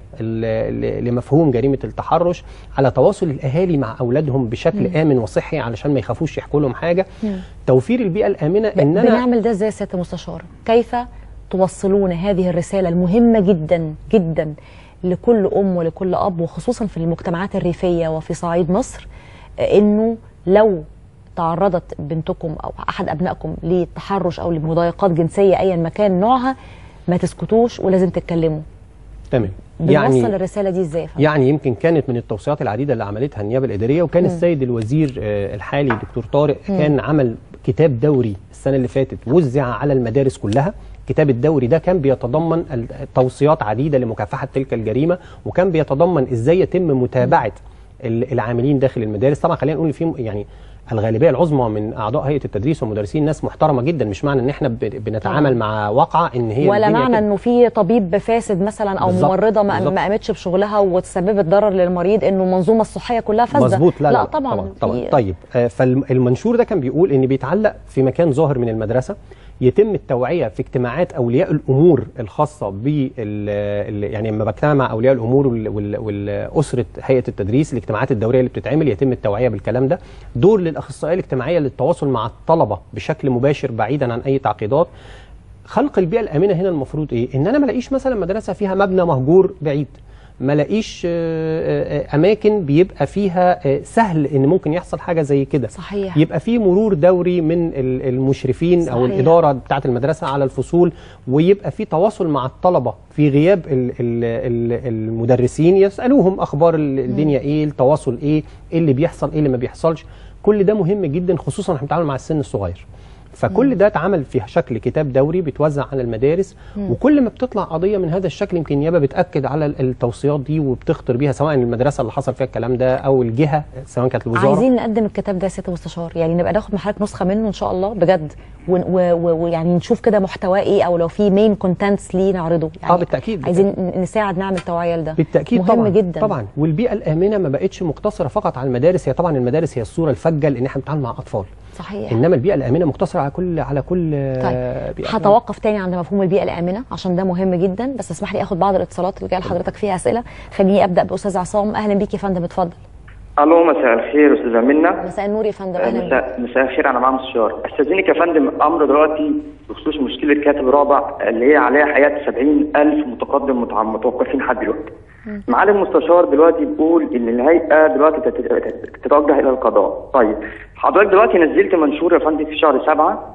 لمفهوم جريمه التحرش، على تواصل الاهالي مع اولادهم بشكل مم. امن وصحي علشان ما يخافوش يحكوا لهم حاجه. مم. توفير البيئه الامنه. ان انا بنعمل ده ازاي يا سياده المستشار؟ كيف توصلون هذه الرسالة المهمة جدا جدا لكل أم ولكل أب، وخصوصا في المجتمعات الريفية وفي صعيد مصر، إنه لو تعرضت بنتكم أو أحد أبنائكم للتحرش أو لمضايقات جنسية أيا ما كان نوعها ما تسكتوش ولازم تتكلموا. تمام. بنوصل يعني الرسالة دي ازاي؟ يعني يمكن كانت من التوصيات العديدة اللي عملتها النيابة الإدارية، وكان م. السيد الوزير الحالي دكتور طارق م. كان عمل كتاب دوري السنة اللي فاتت وزع على المدارس كلها. الكتاب الدوري ده كان بيتضمن توصيات عديدة لمكافحة تلك الجريمة، وكان بيتضمن ازاي يتم متابعة العاملين داخل المدارس. طبعا خلينا نقول في يعني الغالبيه العظمى من اعضاء هيئه التدريس والمدرسين ناس محترمه جدا، مش معنى ان احنا بنتعامل مع واقعه ان هي ولا معنى انه في طبيب فاسد مثلا او بالزبط. ممرضه ما, ما قامتش بشغلها وتسببت ضرر للمريض انه المنظومه الصحيه كلها فاسده. مظبوط. لا, لا, لا طبعا, طبعا, طبعا. طيب آه فالمنشور ده كان بيقول ان بيتعلق في مكان ظاهر من المدرسه، يتم التوعيه في اجتماعات اولياء الامور الخاصه بال يعني لما بجتمع مع اولياء الامور والاسره هيئه التدريس، الاجتماعات الدوريه اللي بتتعمل يتم التوعيه بالكلام ده. دور للاخصائيه الاجتماعيه للتواصل مع الطلبه بشكل مباشر بعيدا عن اي تعقيدات. خلق البيئه الامنه هنا المفروض ايه؟ ان انا ما الاقيش مثلا مدرسه فيها مبنى مهجور بعيد، ما لاقيش اماكن بيبقى فيها سهل ان ممكن يحصل حاجه زي كده. صحيح. يبقى في مرور دوري من المشرفين. صحيح. او الاداره بتاعه المدرسه على الفصول، ويبقى في تواصل مع الطلبه في غياب المدرسين، يسالوهم اخبار الدنيا ايه، التواصل ايه، ايه اللي بيحصل ايه اللي ما بيحصلش. كل ده مهم جدا خصوصا احنا بنتعامل مع السن الصغير. فكل ده اتعمل في شكل كتاب دوري بيتوزع على المدارس. مم. وكل ما بتطلع قضيه من هذا الشكل يمكن النيابه بتاكد على التوصيات دي وبتخطر بيها، سواء المدرسه اللي حصل فيها الكلام ده او الجهه سواء كانت الوزاره. عايزين نقدم الكتاب ده يا سياده المستشار، يعني نبقى ناخد من حضرتك نسخه منه ان شاء الله بجد، ويعني نشوف كده محتواه ايه، او لو في مين كونتنتس ليه نعرضه. يعني اه بالتاكيد عايزين نساعد نعمل توعيه لده بالتاكيد مهم طبعا جدا طبعا. والبيئه الامنه ما بقتش مقتصره فقط على المدارس، هي طبعا المدارس هي الصوره الفجه لان احنا بنتعامل مع اطفال صحيح، انما البيئه الامنه مقتصره على كل على كل طيب. بيئه. هتوقف تاني عند مفهوم البيئه الامنه عشان ده مهم جدا، بس اسمح لي اخد بعض الاتصالات اللي جايه لحضرتك فيها اسئله. خليني ابدا باستاذ عصام. اهلا بيك يا فندم، اتفضل. الو مساء الخير استاذه منى. مساء النور يا فندم. اهلا مساء مساء الخير، انا معايا مستشار. استاذنك يا فندم امر دلوقتي بخصوص مشكله كاتب رابع اللي هي عليها حياه سبعين ألف متقدم متوقفين لحد دلوقتي. معالي المستشار دلوقتي بيقول ان الهيئه دلوقتي تتوجه الى القضاء. طيب حضرتك دلوقتي نزلت منشور يا فندم في شهر سبعة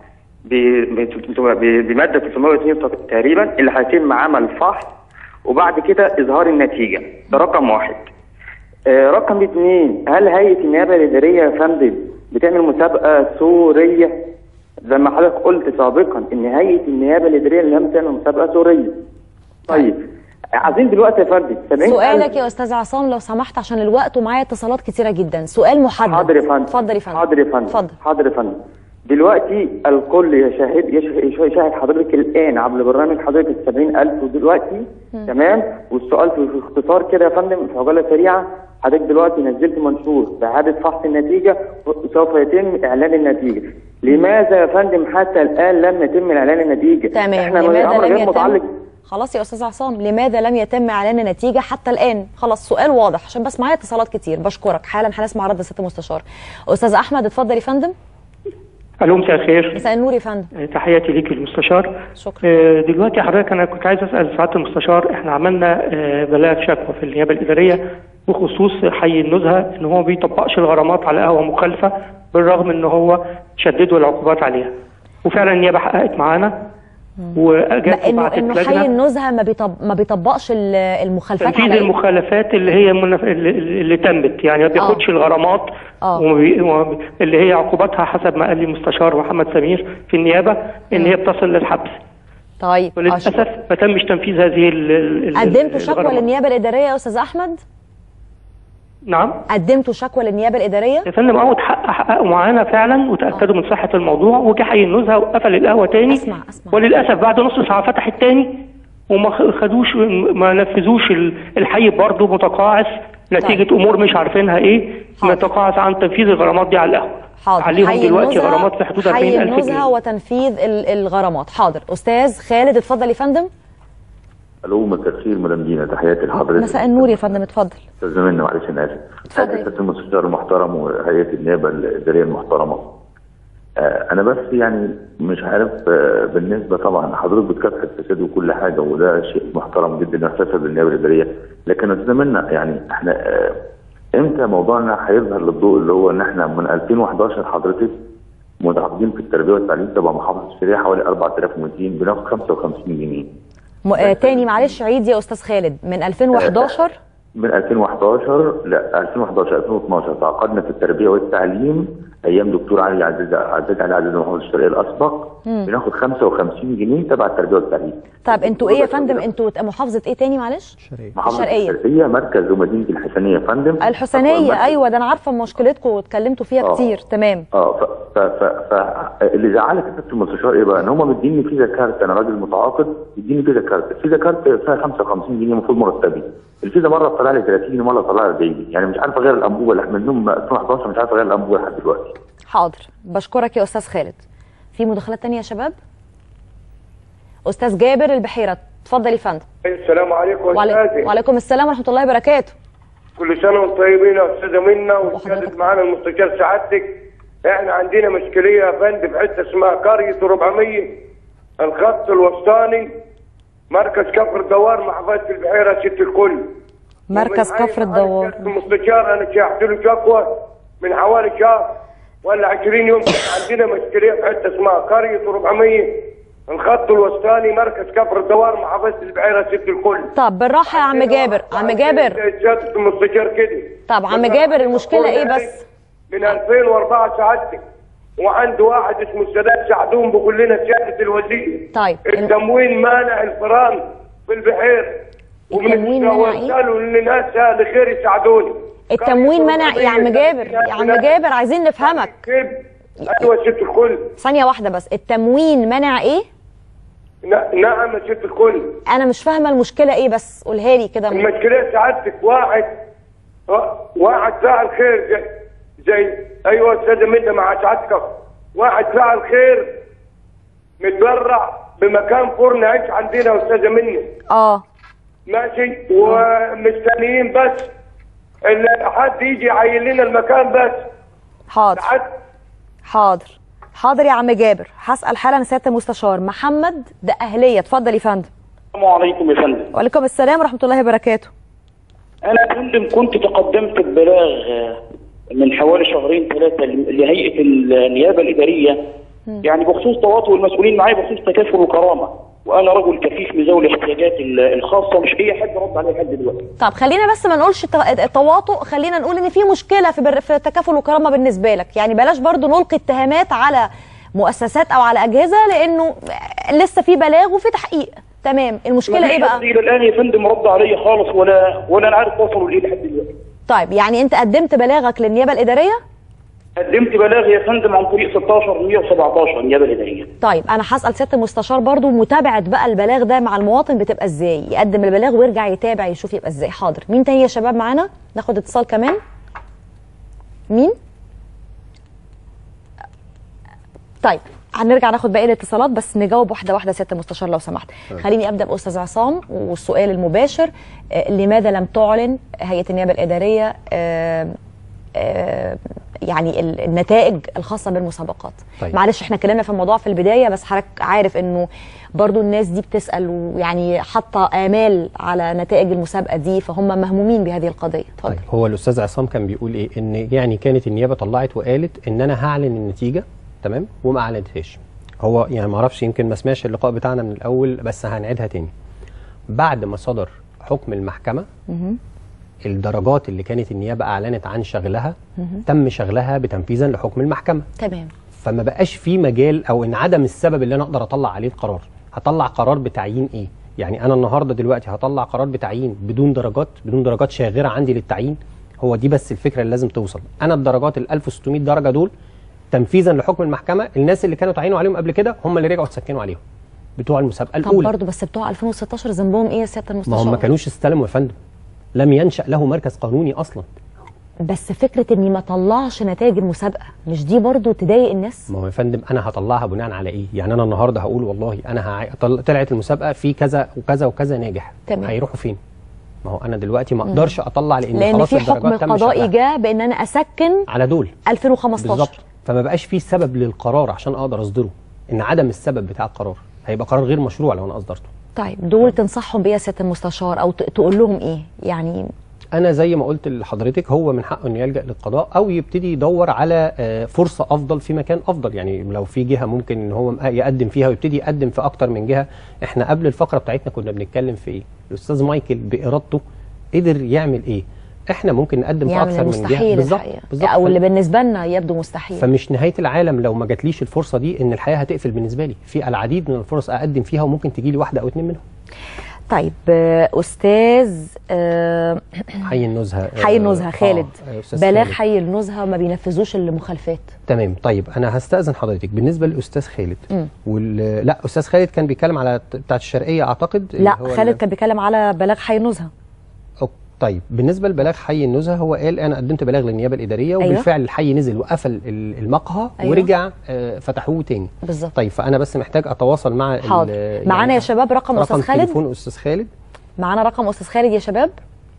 بماده ثلاثمائة واثنين تقريبا اللي هيتم عمل فحص وبعد كده اظهار النتيجه. ده رقم واحد. آه رقم اثنين، هل هيئه النيابه الاداريه يا فندم بتعمل مسابقه سوريه زي ما حضرتك قلت سابقا ان هيئه النيابه الاداريه اللي لم تعمل مسابقه سوريه؟ طيب عايزين دلوقتي يا فندم سؤالك يا استاذ عصام لو سمحت عشان الوقت ومعايا اتصالات كتيره جدا، سؤال محدد. حاضر يا فندم. اتفضل يا فندم. حاضر يا فندم. اتفضل. حاضر يا فندم. دلوقتي الكل يشاهد يشاهد حضرتك الان عبر برنامج حضرتك ال سبعين ألف ودلوقتي تمام. والسؤال في اختصار كده يا فندم في عجاله سريعه، حضرتك دلوقتي نزلت منشور باعاده فحص النتيجه وسوف يتم اعلان النتيجه. لماذا يا فندم حتى الان لم يتم اعلان النتيجه؟ تمام. احنا لماذا لم يتم متعلق... خلاص يا استاذ عصام، لماذا لم يتم اعلان النتيجه حتى الان؟ خلاص سؤال واضح عشان بس معايا اتصالات كتير. بشكرك. حالا هنسمع رد سياده المستشار. استاذ احمد اتفضل يا فندم. الو مساء الخير. مساء النور يا فندم. تحياتي ليك المستشار. شكرا. دلوقتي حضرتك انا كنت عايز اسال سعاده المستشار، احنا عملنا بلاغ شكوى في النيابه الاداريه بخصوص حي النزهه ان هو ما بيطبقش الغرامات على قهوه مخالفه بالرغم ان هو شددوا العقوبات عليها، وفعلا النيابه حققت معانا وجت انه انه حي النزهه ما بيطب ما بيطبقش المخالفات تنفيذ على المخالفات اللي هي منف... اللي, اللي تمت، يعني ما بياخدش الغرامات اه ومبي... اللي هي عقوباتها حسب ما قال لي المستشار محمد سمير في النيابه ان هي بتصل للحبس. طيب وللاسف ما تمش تنفيذ هذه ال... قدمتوا شكوى للنيابه الاداريه يا استاذ احمد؟ نعم. قدمتوا شكوى للنيابه الاداريه؟ يا فندم اه حققوا حقق معانا فعلا وتاكدوا من صحه الموضوع، وجه حي النزهه وقفل القهوه تاني. اسمع اسمع وللاسف بعد نص ساعه فتحت تاني وما خدوش ما نفذوش الحي برضه متقاعس نتيجه طيب. امور مش عارفينها ايه، متقاعس عن تنفيذ الغرامات دي على القهوه. حاضر. عليهم دلوقتي غرامات في حدود أربعين ألف جنيه. حي النزهه وتنفيذ الغرامات. حاضر. استاذ خالد اتفضل يا فندم. الو مساء الخير مدام دينا، تحياتي لحضرتك. مساء النور يا فندم، اتفضل. استاذ منى معلش انا اسف. اتفضل. سياده المستشار المحترم وهيئه النيابه الاداريه المحترمه. آه انا بس يعني مش عارف آه بالنسبه طبعا حضرتك بتكافح الفساد وكل حاجه وده شيء محترم جدا يحتسب للنيابه الاداريه، لكن استاذ منى يعني احنا آه امتى موضوعنا هيظهر للضوء اللي هو ان احنا من ألفين وحداشر حضرتك متعاقدين في التربيه والتعليم تبع محافظه الشرقيه حوالي أربعة آلاف ومئتين بناخد خمسة وخمسين جنيه. م... آه تاني معلش عيد يا استاذ خالد. من ألفين وحداشر من ألفين وحداشر لا ألفين وحداشر ألفين واثناشر تعاقدنا في التربيه والتعليم ايام دكتور علي عزيز عزيز علي عزيز محافظ الشرقيه الاسبق بناخد خمسة وخمسين جنيه تبع التربيه والتعليم. طب انتوا ايه يا فندم؟ انتوا محافظه ايه تاني معلش؟ الشرقيه. محافظه الشرقيه مركز ومدينه الحسنيه يا فندم. الحسنيه ايوه ده انا عارفه مشكلتكم واتكلمتوا فيها آه. كتير. تمام. اه ف ف ف اللي زعلك يا كابتن المستشار ايه بقى؟ ان هم مديني فيزا كارت، انا راجل متعاقد مديني فيزا كارت، الفيزا كارت فيها خمسة وخمسين جنيه المفروض مرتبي. الفيزا مره طلع لي ثلاثين ومره طلع لي أربعين، يعني مش عارف اغير الانبوبه اللي احنا منهم ألفين وحداشر مش عارف اغير الانبوبه لحد دلوقتي. حاضر. بشكرك يا استاذ خالد. في مداخلات ثانيه يا شباب؟ استاذ جابر البحيره اتفضل يا فندم. السلام عليكم وعلي... وعليكم السلام ورحمه الله وبركاته. كل سنه وانتم طيبين يا استاذه منى وسيادة معانا المستشار سعادتك. احنا عندنا مشكله يا فندم في حته اسمها قريه أربعمية الخط الوسطاني مركز كفر الدوار محافظه البحيره ست الكل. مركز كفر الدوار. المستشار انا شاحت له شكوى من حوالي شهر ولا عشرين يوم. عندنا مشكله في حته اسمها قريه أربعمية الخط الوسطاني مركز كفر الدوار محافظه البحيره ست الكل. طب بالراحه يا عم جابر. عم جابر سياده المستشار كده. طب عم جابر المشكله ايه بس؟ من ألفين وأربعة سعادتك وعنده واحد اسمه السادات سعدون بيقول لنا سياده الوزير طيب التموين مانع الفئران في البحير، التموين مانع ايه؟ وبنوصلوا للناس اهل خير يساعدوني. التموين منع يا عم جابر، يا عم جابر عايزين نفهمك. ايوه يا ست الكل. ثانية واحدة بس، التموين منع ايه؟ نعم يا ست الكل. أنا مش فاهمة المشكلة إيه، بس قولها لي كده. المشكلة سعادتك واحد واحد فاعل خير زي, زي أيوه أستاذة منى مع سعادتك، واحد فاعل خير متبرع بمكان فرن عيش عندنا يا أستاذة منى. اه ماشي، ومستنيين بس ان حد يجي يعين لنا المكان بس. حاضر حاضر حاضر يا عم جابر، هسأل حالا سيادة المستشار محمد ده أهلية. اتفضل يا فندم. السلام عليكم يا فندم. وعليكم السلام ورحمة الله وبركاته. أنا يا فندم كنت تقدمت ببلاغ من حوالي شهرين ثلاثة لهيئة النيابة الإدارية م. يعني بخصوص تواطؤ المسؤولين معايا بخصوص تكافل وكرامة، وأنا رجل كفيف من ذوي الاحتياجات الخاصة ومش أي حد رد عليه لحد دلوقتي. طب خلينا بس ما نقولش تواطؤ، خلينا نقول إن في مشكلة في, بر... في تكافل وكرامة بالنسبة لك، يعني بلاش برضو نلقي اتهامات على مؤسسات أو على أجهزة، لأنه لسه في بلاغ وفي تحقيق. تمام، المشكلة إيه بقى؟ إلى الآن يا فندم رد عليا خالص، ولا ولا أنا عارف وصلوا لإيه لحد دلوقتي. طيب يعني أنت قدمت بلاغك للنيابة الإدارية؟ قدمت بلاغ يا فندم عن طريق ستاشر مية وسبعتاشر النيابه الاداريه. طيب انا هسال سياده المستشار برضو متابعه بقى البلاغ ده مع المواطن بتبقى ازاي؟ يقدم البلاغ ويرجع يتابع يشوف يبقى ازاي. حاضر. مين تاني يا شباب معانا؟ ناخد اتصال كمان. مين؟ طيب هنرجع ناخد باقي الاتصالات، بس نجاوب واحده واحده سياده المستشار لو سمحت. خليني ابدا باستاذ عصام والسؤال المباشر، آه لماذا لم تعلن هيئه النيابه الاداريه آه آه يعني النتائج الخاصه بالمسابقات؟ طيب. معلش احنا اتكلمنا في الموضوع في البدايه، بس حضرتك عارف انه برضو الناس دي بتسال ويعني حاطه امال على نتائج المسابقه دي، فهم مهمومين بهذه القضيه. اتفضل. طيب هو الاستاذ عصام كان بيقول ايه؟ ان يعني كانت النيابه طلعت وقالت ان انا هعلن النتيجه، تمام، وما اعلنتهاش. هو يعني ما اعرفش، يمكن ما سمعش اللقاء بتاعنا من الاول، بس هنعيدها تاني. بعد ما صدر حكم المحكمه مه. الدرجات اللي كانت النيابه اعلنت عن شغلها مه. تم شغلها بتنفيذا لحكم المحكمه. تمام. فما بقاش في مجال او ان عدم السبب اللي انا اقدر اطلع عليه القرار. هطلع قرار بتعيين ايه؟ يعني انا النهارده دلوقتي هطلع قرار بتعيين بدون درجات، بدون درجات شاغره عندي للتعيين. هو دي بس الفكره اللي لازم توصل. انا الدرجات ال ألف وستمية درجه دول تنفيذا لحكم المحكمه، الناس اللي كانوا تعينوا عليهم قبل كده هم اللي رجعوا تسكنوا عليهم بتوع المسابقه الاولى. طب برضه بس بتوع ألفين وستاشر ذنبهم ايه يا سياده المستشار؟ ما هم ما كانوش استلموا يا فندم، لم ينشأ له مركز قانوني اصلا. بس فكره اني ما طلعش نتائج المسابقه مش دي برضه تضايق الناس؟ ما هو يا فندم انا هطلعها بناء على ايه؟ يعني انا النهارده هقول والله انا هع... طلعت المسابقه في كذا وكذا وكذا ناجح. تمام. هيروحوا فين؟ ما هو انا دلوقتي ما اقدرش اطلع لان, لأن خلاص في حكم قضائي جاء بان انا اسكن على دول ألفين وخمستاشر بالظبط. فما بقاش في سبب للقرار عشان اقدر اصدره، ان عدم السبب بتاع القرار هيبقى قرار غير مشروع لو انا اصدرته. طيب دول تنصحهم بيه يا سياده المستشار او تقول لهم ايه؟ يعني انا زي ما قلت لحضرتك هو من حقه انه يلجأ للقضاء او يبتدي يدور على فرصه افضل في مكان افضل. يعني لو في جهه ممكن ان هو يقدم فيها ويبتدي يقدم في اكتر من جهه. احنا قبل الفقره بتاعتنا كنا بنتكلم في ايه؟ الاستاذ مايكل بارادته قدر يعمل ايه؟ احنا ممكن نقدم في اكثر من جهه. بالظبط او اللي بالنسبه لنا يبدو مستحيل. فمش نهايه العالم لو ما جاتليش الفرصه دي ان الحياه هتقفل بالنسبه لي. في العديد من الفرص اقدم فيها وممكن تجي لي واحده او اتنين منهم. طيب استاذ آه حي النزهه حي النزهه خالد آه بلاغ حي النزهه ما بينفذوش المخالفات. تمام. طيب انا هستاذن حضرتك بالنسبه للاستاذ خالد وال... لا استاذ خالد كان بيتكلم على بتاعه الشرقيه اعتقد. لا خالد كان بيتكلم على بلاغ حي النزهه. طيب بالنسبه لبلاغ حي النزهه هو قال انا قدمت بلاغ للنيابه الاداريه وبالفعل أيوة. الحي نزل وقفل المقهى أيوة. ورجع فتحوه تاني. بالظبط. طيب فانا بس محتاج اتواصل مع حاضر. يعني معانا يا شباب رقم استاذ خالد. رقم تليفون استاذ خالد. معانا رقم استاذ خالد يا شباب.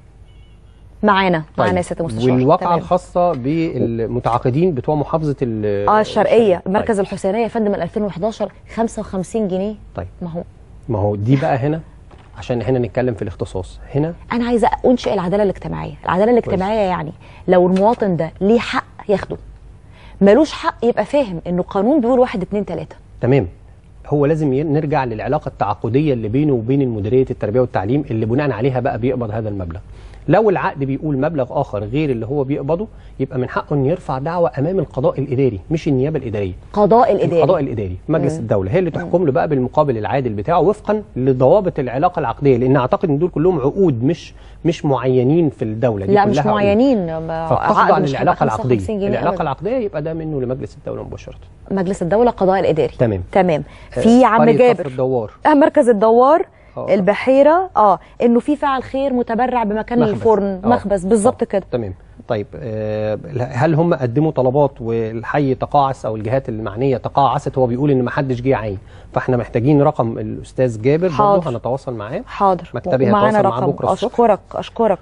معانا طيب. معانا يا سياده المستشار. والواقعه الخاصه بالمتعاقدين بتوع محافظه اه الشرقيه المركز طيب. الحسينيه يا فندم ألفين وحداشر خمسة وخمسين جنيه. طيب ما هو ما هو دي بقى هنا عشان هنا نتكلم في الاختصاص. هنا انا عايزه انشئ العداله الاجتماعيه. العداله الاجتماعيه كويس. يعني لو المواطن ده ليه حق ياخده، ملوش حق يبقى فاهم انه القانون بيقول واحد اتنين تلاته. تمام. هو لازم نرجع للعلاقه التعاقديه اللي بينه وبين مديريه التربيه والتعليم اللي بناء عليها بقى بيقبض هذا المبلغ. لو العقد بيقول مبلغ اخر غير اللي هو بيقبضه يبقى من حقه ان يرفع دعوه امام القضاء الاداري مش النيابه الاداريه. قضاء الاداري القضاء الاداري مجلس مم. الدوله هي اللي تحكم له بقى بالمقابل العادل بتاعه وفقا لضوابط العلاقه العقديه، لان اعتقد ان دول كلهم عقود مش مش معينين في الدوله دي. لا كلها مش معينين، فبتخضع عن العلاقه العقديه. العلاقه العقديه يبقى ده منه لمجلس الدوله مباشره. مجلس الدوله قضاء الاداري. تمام تمام. في عم جابر الدوار. اه مركز الدوار أوه. البحيره اه انه في فاعل خير متبرع بمكان مخبز. الفرن أوه. مخبز بالظبط كده. تمام. طيب آه هل هم قدموا طلبات والحي تقاعس او الجهات المعنيه تقاعست؟ هو بيقول ان ما حدش جه عين، فاحنا محتاجين رقم الاستاذ جابر برضه هنتواصل معاه. حاضر. مكتبي هيتواصل معاه بكره الصبح. اشكرك اشكرك.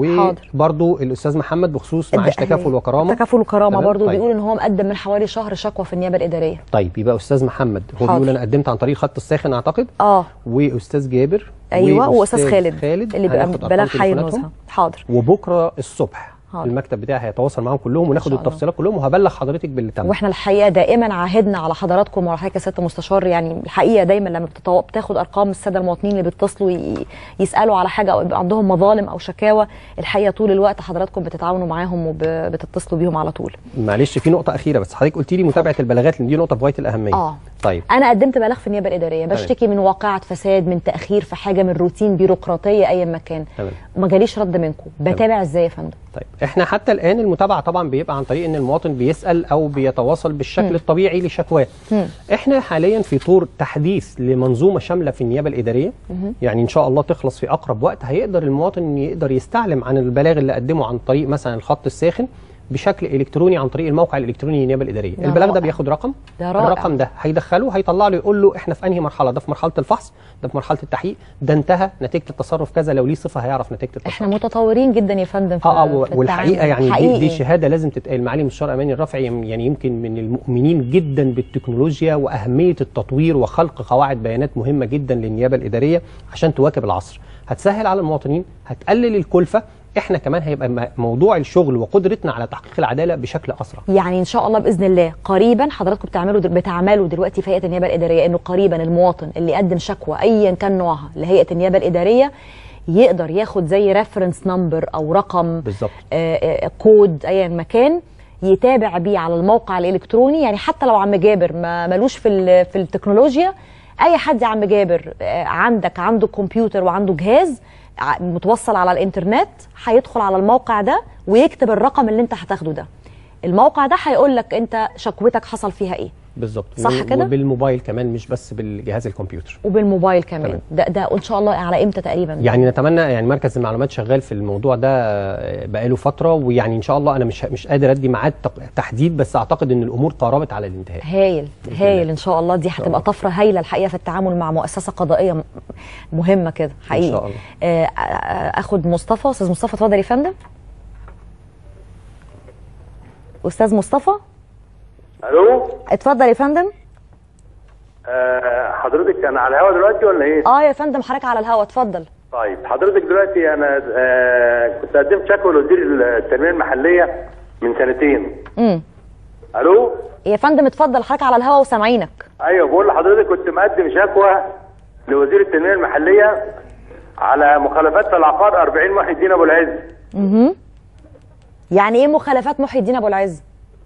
وبرضه الاستاذ محمد بخصوص معاش تكافل وكرامه. تكافل وكرامه برضه طيب. بيقول ان هو مقدم من حوالي شهر شكوى في النيابه الاداريه. طيب يبقى استاذ محمد هو بيقول انا قدمت عن طريق الخط الساخن اعتقد. اه واستاذ جابر ايوه واستاذ خالد, خالد اللي بيبقى بلاغ حي النزهه. حاضر. وبكره الصبح حاضر. المكتب بتاعي هيتواصل معاهم كلهم وناخد التفصيلات كلهم وهبلغ حضرتك باللي تم. واحنا الحقيقه دائما عاهدنا على حضراتكم وحضرتك يا سياده المستشار، يعني الحقيقه دايما لما بتاخد ارقام الساده المواطنين اللي بيتصلوا يسالوا على حاجه او يبقى عندهم مظالم او شكاوى، الحقيقه طول الوقت حضراتكم بتتعاونوا معاهم وبتتصلوا بيهم على طول. معلش في نقطه اخيره بس، حضرتك قلت لي متابعه البلاغات لان دي نقطه في غايه الاهميه. اه طيب انا قدمت بلاغ في النيابه الاداريه بشتكي من واقعه فساد، من تاخير في حاجه، من روتين بيروقراطيه ايا ما كان، وما جاليش رد منكم، بتابع ازاي يا فندم؟ طيب احنا حتى الان المتابعه طبعا بيبقى عن طريق ان المواطن بيسال او بيتواصل بالشكل م. الطبيعي لشكواه. احنا حاليا في طور تحديث لمنظومه شامله في النيابه الاداريه، م. يعني ان شاء الله تخلص في اقرب وقت. هيقدر المواطن يقدر يستعلم عن البلاغ اللي قدمه عن طريق مثلا الخط الساخن بشكل الكتروني عن طريق الموقع الالكتروني للنيابه الاداريه. ده البلاغ ده بياخد رقم، ده الرقم ده هيدخله هيطلع له يقول له احنا في انهي مرحله، ده في مرحله الفحص، ده في مرحله التحقيق، ده انتهى نتيجه التصرف كذا، لو ليه صفه هيعرف نتيجه التصرف. احنا متطورين جدا يا فندم في اه اه والحقيقه يعني حقيقي. دي, دي شهاده لازم تتقال. معالي المستشار اماني الرافعي يعني يمكن من المؤمنين جدا بالتكنولوجيا واهميه التطوير وخلق قواعد بيانات مهمه جدا للنيابه الاداريه عشان تواكب العصر. هتسهل على المواطنين، هتقلل الكلفه، احنا كمان هيبقى موضوع الشغل وقدرتنا على تحقيق العداله بشكل اسرع. يعني ان شاء الله باذن الله قريبا حضراتكم بتعملوا بتعملوا دلوقتي في هيئه النيابه الاداريه انه قريبا المواطن اللي يقدم شكوى ايا كان نوعها لهيئه النيابه الاداريه يقدر ياخد زي ريفرنس نمبر او رقم بالظبط آآ آآ كود ايا مكان يتابع بيه على الموقع الالكتروني. يعني حتى لو عم جابر ما ملوش في في التكنولوجيا، اي حد يا عم جابر عندك عنده كمبيوتر وعنده جهاز متوصل على الانترنت هيدخل على الموقع ده ويكتب الرقم اللي انت هتاخده ده. الموقع ده هيقول لك انت شكوتك حصل فيها ايه بالظبط، صح كده؟ وبالموبايل كمان مش بس بالجهاز الكمبيوتر، وبالموبايل كمان تمام. ده ده ان شاء الله على امتى تقريبا؟ يعني نتمنى، يعني مركز المعلومات شغال في الموضوع ده بقاله فتره، ويعني ان شاء الله انا مش مش قادر ادي ميعاد تحديد بس اعتقد ان الامور قاربت على الانتهاء. هايل هايل ان شاء الله. دي هتبقى طفره هايله الحقيقه في التعامل مع مؤسسه قضائيه مهمه كده حقيقي. ان شاء الله. اخد مصطفى. استاذ مصطفى اتفضل يا فندم. استاذ مصطفى الو اتفضل يا فندم. آه حضرتك انا على الهوا دلوقتي ولا ايه؟ اه يا فندم حضرتك على الهوا اتفضل. طيب حضرتك دلوقتي انا آه كنت قدمت شكوى لوزير التنميه المحليه من سنتين. امم الو يا فندم اتفضل حضرتك على الهوا وسامعينك. ايوه بقول لحضرتك كنت مقدم شكوى لوزير التنميه المحليه على مخالفات في العقار أربعين محي الدين ابو العز. اها يعني ايه مخالفات محي الدين ابو العز؟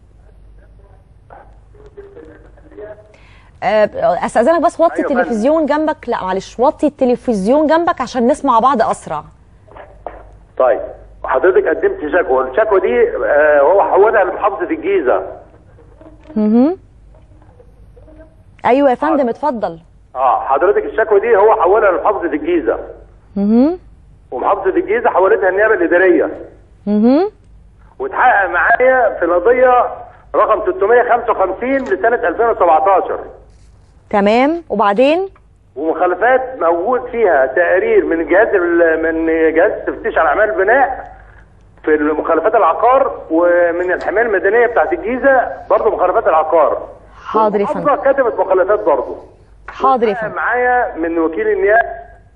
استاذنك بس وطي أيوة التلفزيون فندم. جنبك. لا معلش وطي التلفزيون جنبك عشان نسمع بعض اسرع. طيب حضرتك قدمت شكوى، الشكوى دي آه هو حولها لمحافظه الجيزه. اها ايوه يا فندم آه. اتفضل. اه حضرتك الشكوى دي هو حولها لمحافظه الجيزه. اها ومحافظه الجيزه حولتها النيابه الاداريه. اها واتحقق معايا في القضيه رقم ستمائة وخمسة وخمسين لسنه ألفين وسبعتاشر. تمام وبعدين؟ ومخالفات موجود فيها تقارير من جهاز من جهاز تفتيش على اعمال البناء في مخالفات العقار، ومن الحمايه المدنيه بتاعت الجيزه برضه مخالفات العقار. حاضر يا فندم. كتبت مخالفات برضه. حاضر يا فندم. معايا من وكيل النيابه.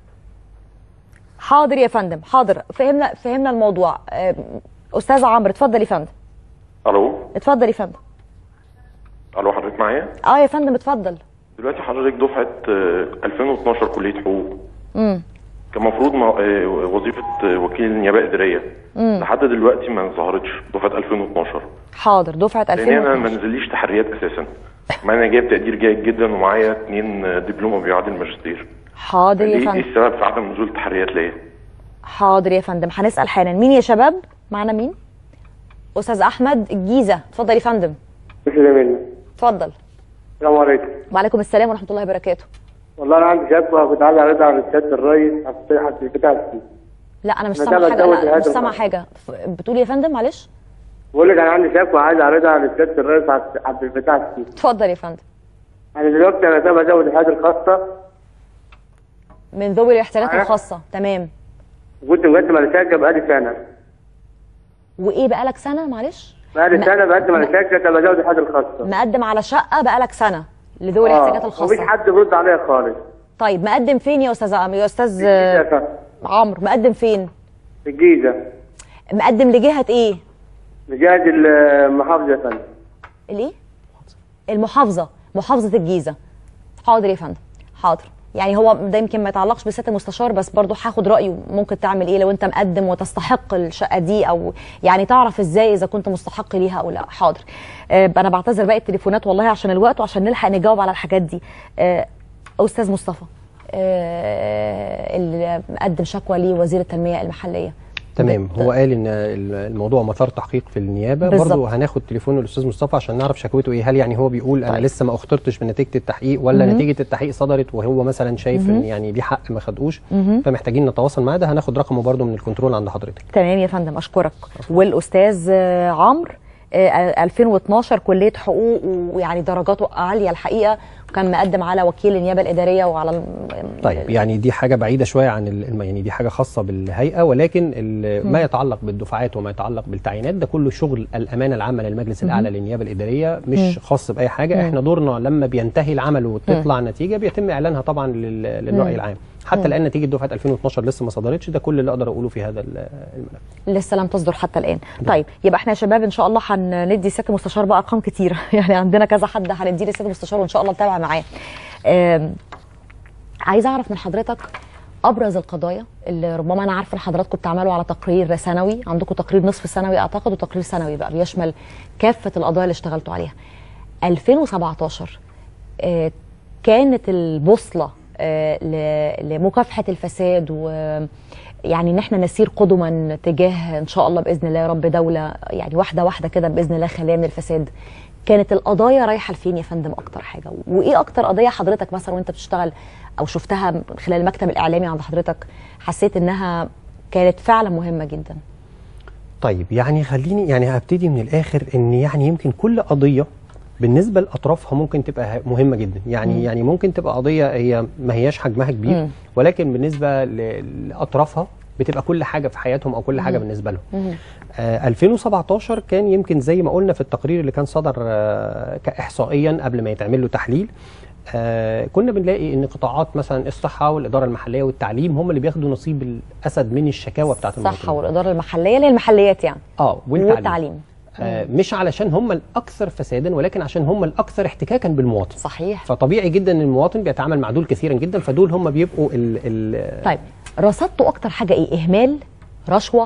حاضر يا فندم حاضر. فهمنا فهمنا الموضوع. استاذ عمرو اتفضل يا فندم. الو اتفضل يا فندم. الو حضرتك معايا؟ اه يا فندم اتفضل. دلوقتي حضرتك دفعه ألفين واثناشر كليه حقوق. امم كان المفروض وظيفه وكيل النيابه الاداريه لحد دلوقتي ما ظهرتش دفعه ألفين واثناشر. حاضر، دفعه ألفين واثناشر. لان انا ما نزليش تحريات اساسا، مع انا جايب تقدير جيد جدا ومعايا اثنين دبلومه بيعادل ماجستير. حاضر يا فندم. ايه السبب في عدم نزول تحريات ليا؟ حاضر يا فندم، هنسال حالا. مين يا شباب معانا؟ مين؟ استاذ احمد الجيزه، اتفضل يا فندم. اتفضل. السلام عليكم. وعليكم السلام ورحمه الله وبركاته. والله انا عندي شكوى كنت عايز اعرضها على سياده الرئيس على البتاع السياسي. لا انا مش سامع حاجه، لا مش سامع حاجه. بتقول يا فندم معلش؟ بقول لك انا عندي شكوى عايز اعرضها على سياده الرئيس على البتاع السياسي. اتفضل يا فندم. انا دلوقتي انا تابع ذوي الاحتياجات الخاصه. من ذوي الاحتياجات الخاصه، تمام. كنت مقدم على شركه بقالي سنه. وايه بقالك سنه معلش؟ بقالي م... سنه بقدم على شركه تبع ذوي الاحتياجات الخاصه. مقدم على شقه بقالك سنه لذوي الاحتياجات الخاصه. مفيش حد بيرد عليا خالص. طيب مقدم فين يا استاذ عم... يا استاذ عمرو؟ مقدم فين؟ في الجيزه. مقدم لجهه ايه؟ لجهه المحافظه يا فندم. الايه؟ المحافظه، محافظه الجيزه. حاضر يا فندم، حاضر. يعني هو ده يمكن ما يتعلقش بسياده المستشار، بس برضه هاخد رايه ممكن تعمل ايه لو انت مقدم وتستحق الشقه دي، او يعني تعرف ازاي اذا كنت مستحق ليها او لا. حاضر. آه انا بعتذر باقي التليفونات والله عشان الوقت وعشان نلحق نجاوب على الحاجات دي. آه استاذ مصطفى، آه اللي مقدم شكوى لوزير التنميه المحليه. تمام. هو قال ان الموضوع مثار تحقيق في النيابه. برضه هناخد تليفون الاستاذ مصطفى عشان نعرف شكوته ايه. هل يعني هو بيقول انا طيب. لسه ما اخترتش بنتيجه التحقيق، ولا مم. نتيجه التحقيق صدرت وهو مثلا شايف ان يعني ليه حق ما خدوش، فمحتاجين نتواصل معاه. ده هناخد رقمه برضه من الكنترول عند حضرتك. تمام يا فندم، اشكرك. والاستاذ عمرو ألفين واثناشر كليه حقوق، ويعني درجاته عاليه الحقيقه، وكان مقدم على وكيل النيابه الاداريه وعلى طيب يعني دي حاجه بعيده شويه عن الم... يعني دي حاجه خاصه بالهيئه، ولكن ما يتعلق بالدفعات وما يتعلق بالتعيينات ده كله شغل الامانه العامه للمجلس الاعلى للنيابه الاداريه، مش مم. خاص باي حاجه. مم. احنا دورنا لما بينتهي العمل وتطلع مم. نتيجه بيتم اعلانها طبعا لل... للراي العام. حتى الان نتيجه دفعه ألفين واثناشر لسه ما صدرتش. ده كل اللي اقدر اقوله في هذا الملف. لسه لم تصدر حتى الان. طيب يبقى احنا يا شباب ان شاء الله هندي سياده المستشار بقى ارقام كتيره يعني عندنا كذا حد هنديه لسياده المستشار وان شاء الله نتابع معاه. عايزه اعرف من حضرتك ابرز القضايا اللي ربما انا عارفه ان حضراتكم بتعملوا على تقرير سنوي، عندكم تقرير نصف سنوي اعتقد وتقرير سنوي بقى بيشمل كافه القضايا اللي اشتغلتوا عليها. ألفين وسبعتاشر كانت البوصله لمكافحه الفساد، ويعني ان احنا نسير قدما تجاه ان شاء الله باذن الله يا رب دوله يعني واحده واحده كده باذن الله خاليه من الفساد. كانت القضايا رايحه لفين يا فندم اكتر حاجه؟ وايه اكتر قضيه حضرتك مثلا وانت بتشتغل او شفتها خلال المكتب الاعلامي عند حضرتك حسيت انها كانت فعلا مهمه جدا؟ طيب يعني خليني يعني هبتدي من الاخر، ان يعني يمكن كل قضيه بالنسبه لاطرافها ممكن تبقى مهمه جدا. يعني مم. يعني ممكن تبقى قضيه هي ما هياش حجمها كبير، مم. ولكن بالنسبه لاطرافها بتبقى كل حاجه في حياتهم او كل حاجه مم. بالنسبه لهم. آه ألفين وسبعتاشر كان يمكن زي ما قلنا في التقرير اللي كان صدر آه كاحصائيا قبل ما يتعمل له تحليل، آه كنا بنلاقي ان قطاعات مثلا الصحه والاداره المحليه والتعليم هم اللي بياخدوا نصيب الاسد من الشكاوى بتاعت المواطنين. الصحه والاداره المحليه اللي هي المحليات يعني اه والتعليم, والتعليم. آه مش علشان هم الاكثر فسادا، ولكن عشان هم الاكثر احتكاكا بالمواطن. صحيح. فطبيعي جدا ان المواطن بيتعامل مع دول كثيرا جدا، فدول هم بيبقوا ال ال طيب رصدتوا اكتر حاجه ايه؟ اهمال، رشوه،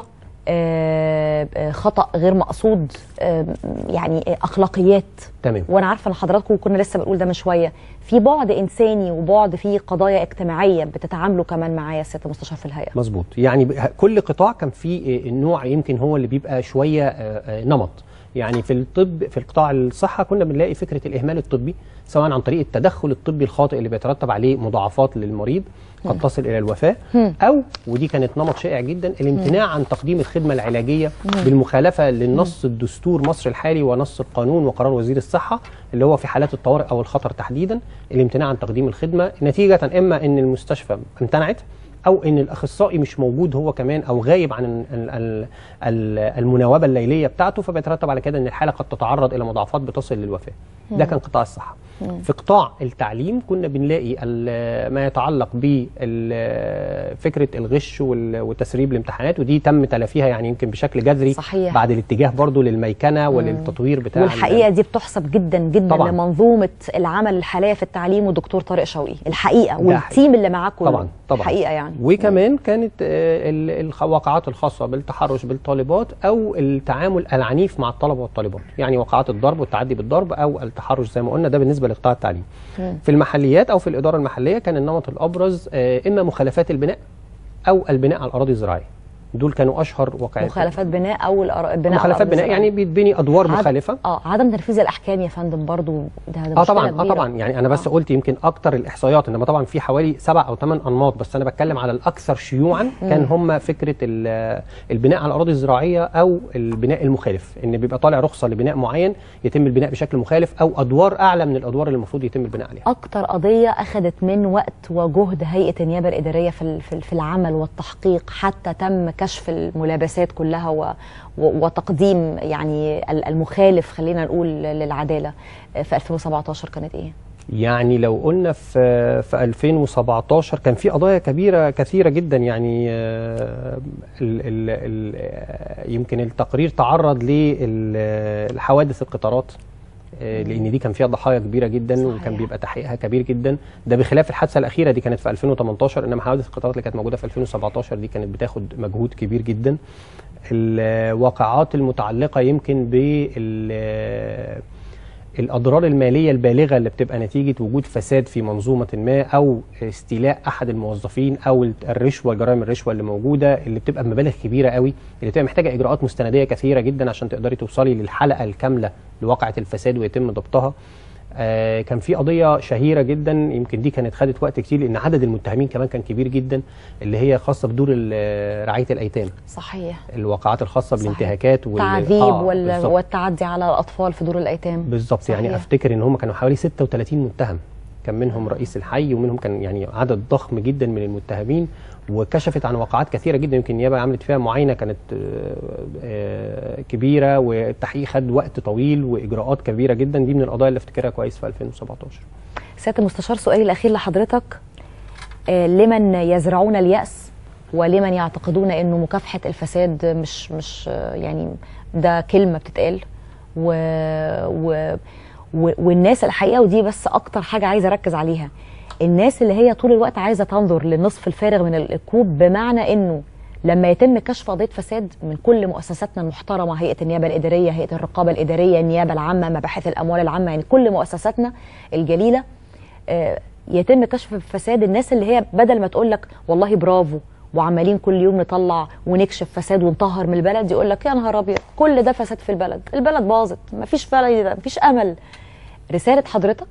آه خطأ غير مقصود، آه يعني اخلاقيات؟ تمام. وانا عارفه ان حضراتكم كنا لسه بنقول ده من شويه، في بعد انساني وبعد في قضايا اجتماعيه بتتعاملوا كمان معايا سياده المستشار في الهيئه. مظبوط. يعني كل قطاع كان فيه النوع يمكن هو اللي بيبقى شويه نمط. يعني في الطب في القطاع الصحه كنا بنلاقي فكره الاهمال الطبي، سواء عن طريق التدخل الطبي الخاطئ اللي بيترتب عليه مضاعفات للمريض قد تصل الى الوفاه، او ودي كانت نمط شائع جدا الامتناع عن تقديم الخدمه العلاجيه بالمخالفه للنص الدستور مصر الحالي ونص القانون وقرار وزير الصحه اللي هو في حالات الطوارئ او الخطر تحديدا، الامتناع عن تقديم الخدمه نتيجه اما ان المستشفى امتنعت او ان الاخصائي مش موجود هو كمان او غايب عن المناوبه الليليه بتاعته، فبيترتب على كده ان الحاله قد تتعرض الى مضاعفات بتصل للوفاه. ده كان قطاع الصحه. في قطاع التعليم كنا بنلاقي ما يتعلق بفكره الغش والتسريب الامتحانات، ودي تم تلافيها يعني يمكن بشكل جذري صحيح. بعد الاتجاه برضو للميكنه وللتطوير بتاع، والحقيقه دي بتحسب جدا جدا طبعًا لمنظومه العمل الحاليه في التعليم والدكتور طارق شوقي الحقيقه والتيم اللي معاه كله طبعا طبعا الحقيقه يعني. وكمان مم. كانت الواقعات الخاصه بالتحرش بالطالبات او التعامل العنيف مع الطلبه والطالبات، يعني وقعات الضرب والتعدي بالضرب او التحرش زي ما قلنا، ده بالنسبه لقطاع التعليم. مم. في المحليات او في الاداره المحليه كان النمط الابرز اما مخالفات البناء او البناء على الاراضي الزراعيه، دول كانوا اشهر وقعات. مخالفات بناء او البناء مخالفات بناء يعني بيتبني ادوار عد... مخالفه. اه عدم تنفيذ الاحكام يا فندم برضو ده, ده اه طبعا اه طبعا يعني انا بس آه. قلت يمكن اكتر الاحصائيات، انما طبعا في حوالي سبع او ثمان انماط، بس انا بتكلم على الاكثر شيوعا كان هم فكره البناء على الاراضي الزراعيه او البناء المخالف، ان بيبقى طالع رخصه لبناء معين يتم البناء بشكل مخالف او ادوار اعلى من الادوار اللي المفروض يتم البناء عليها. اكتر قضيه اخذت من وقت وجهد هيئه النيابه الاداريه في في العمل والتحقيق حتى تم كشف الملابسات كلها و... وتقديم يعني المخالف خلينا نقول للعداله في ألفين وسبعتاشر كانت ايه؟ يعني لو قلنا في في ألفين وسبعتاشر كان في قضايا كبيره كثيره جدا، يعني ال ال ال يمكن التقرير تعرض للحوادث القطارات، لان دي كان فيها ضحايا كبيره جدا صحيح. وكان بيبقى تحقيقها كبير جدا، ده بخلاف الحادثه الاخيره دي كانت في ألفين وتمنتاشر، انما حوادث القطارات اللي كانت موجوده في ألفين وسبعتاشر دي كانت بتاخد مجهود كبير جدا. الواقعات المتعلقه يمكن بال الاضرار الماليه البالغه اللي بتبقى نتيجه وجود فساد في منظومه ما او استيلاء احد الموظفين او الرشوه، جرائم الرشوه اللي موجوده اللي بتبقى بمبالغ كبيره قوي، اللي بتبقى محتاجه اجراءات مستنديه كثيره جدا عشان تقدري توصلي للحلقه الكامله لواقعه الفساد ويتم ضبطها. آه كان في قضيه شهيره جدا يمكن دي كانت خدت وقت كتير لان عدد المتهمين كمان كان كبير جدا، اللي هي خاصه بدور رعايه الايتام. صحيح. الواقعات الخاصه بالانتهاكات والتعذيب آه والتعدي على الاطفال في دور الايتام. بالظبط، يعني افتكر ان هم كانوا حوالي ستة وثلاثين متهم، كان منهم رئيس الحي ومنهم كان يعني عدد ضخم جدا من المتهمين، وكشفت عن واقعات كثيره جدا يمكن النيابه عملت فيها معاينه كانت كبيره، والتحقيق خد وقت طويل واجراءات كبيره جدا. دي من القضايا اللي افتكرها كويس في ألفين وسبعتاشر. سياده المستشار، سؤالي الاخير لحضرتك، لمن يزرعون اليأس ولمن يعتقدون انه مكافحه الفساد مش مش يعني ده كلمه بتتقال و, و والناس الحقيقه، ودي بس اكتر حاجه عايزه اركز عليها، الناس اللي هي طول الوقت عايزه تنظر للنصف الفارغ من الكوب، بمعنى انه لما يتم كشف قضيه فساد من كل مؤسساتنا المحترمه، هيئه النيابه الاداريه، هيئه الرقابه الاداريه، النيابه العامه، مباحث الاموال العامه، يعني كل مؤسساتنا الجليله يتم كشف فساد، الناس اللي هي بدل ما تقول لك والله برافو وعمالين كل يوم نطلع ونكشف فساد ونطهر من البلد، يقول لك يا نهار ابيض كل ده فساد في البلد، البلد باظت، مفيش فايده، مفيش امل. رساله حضرتك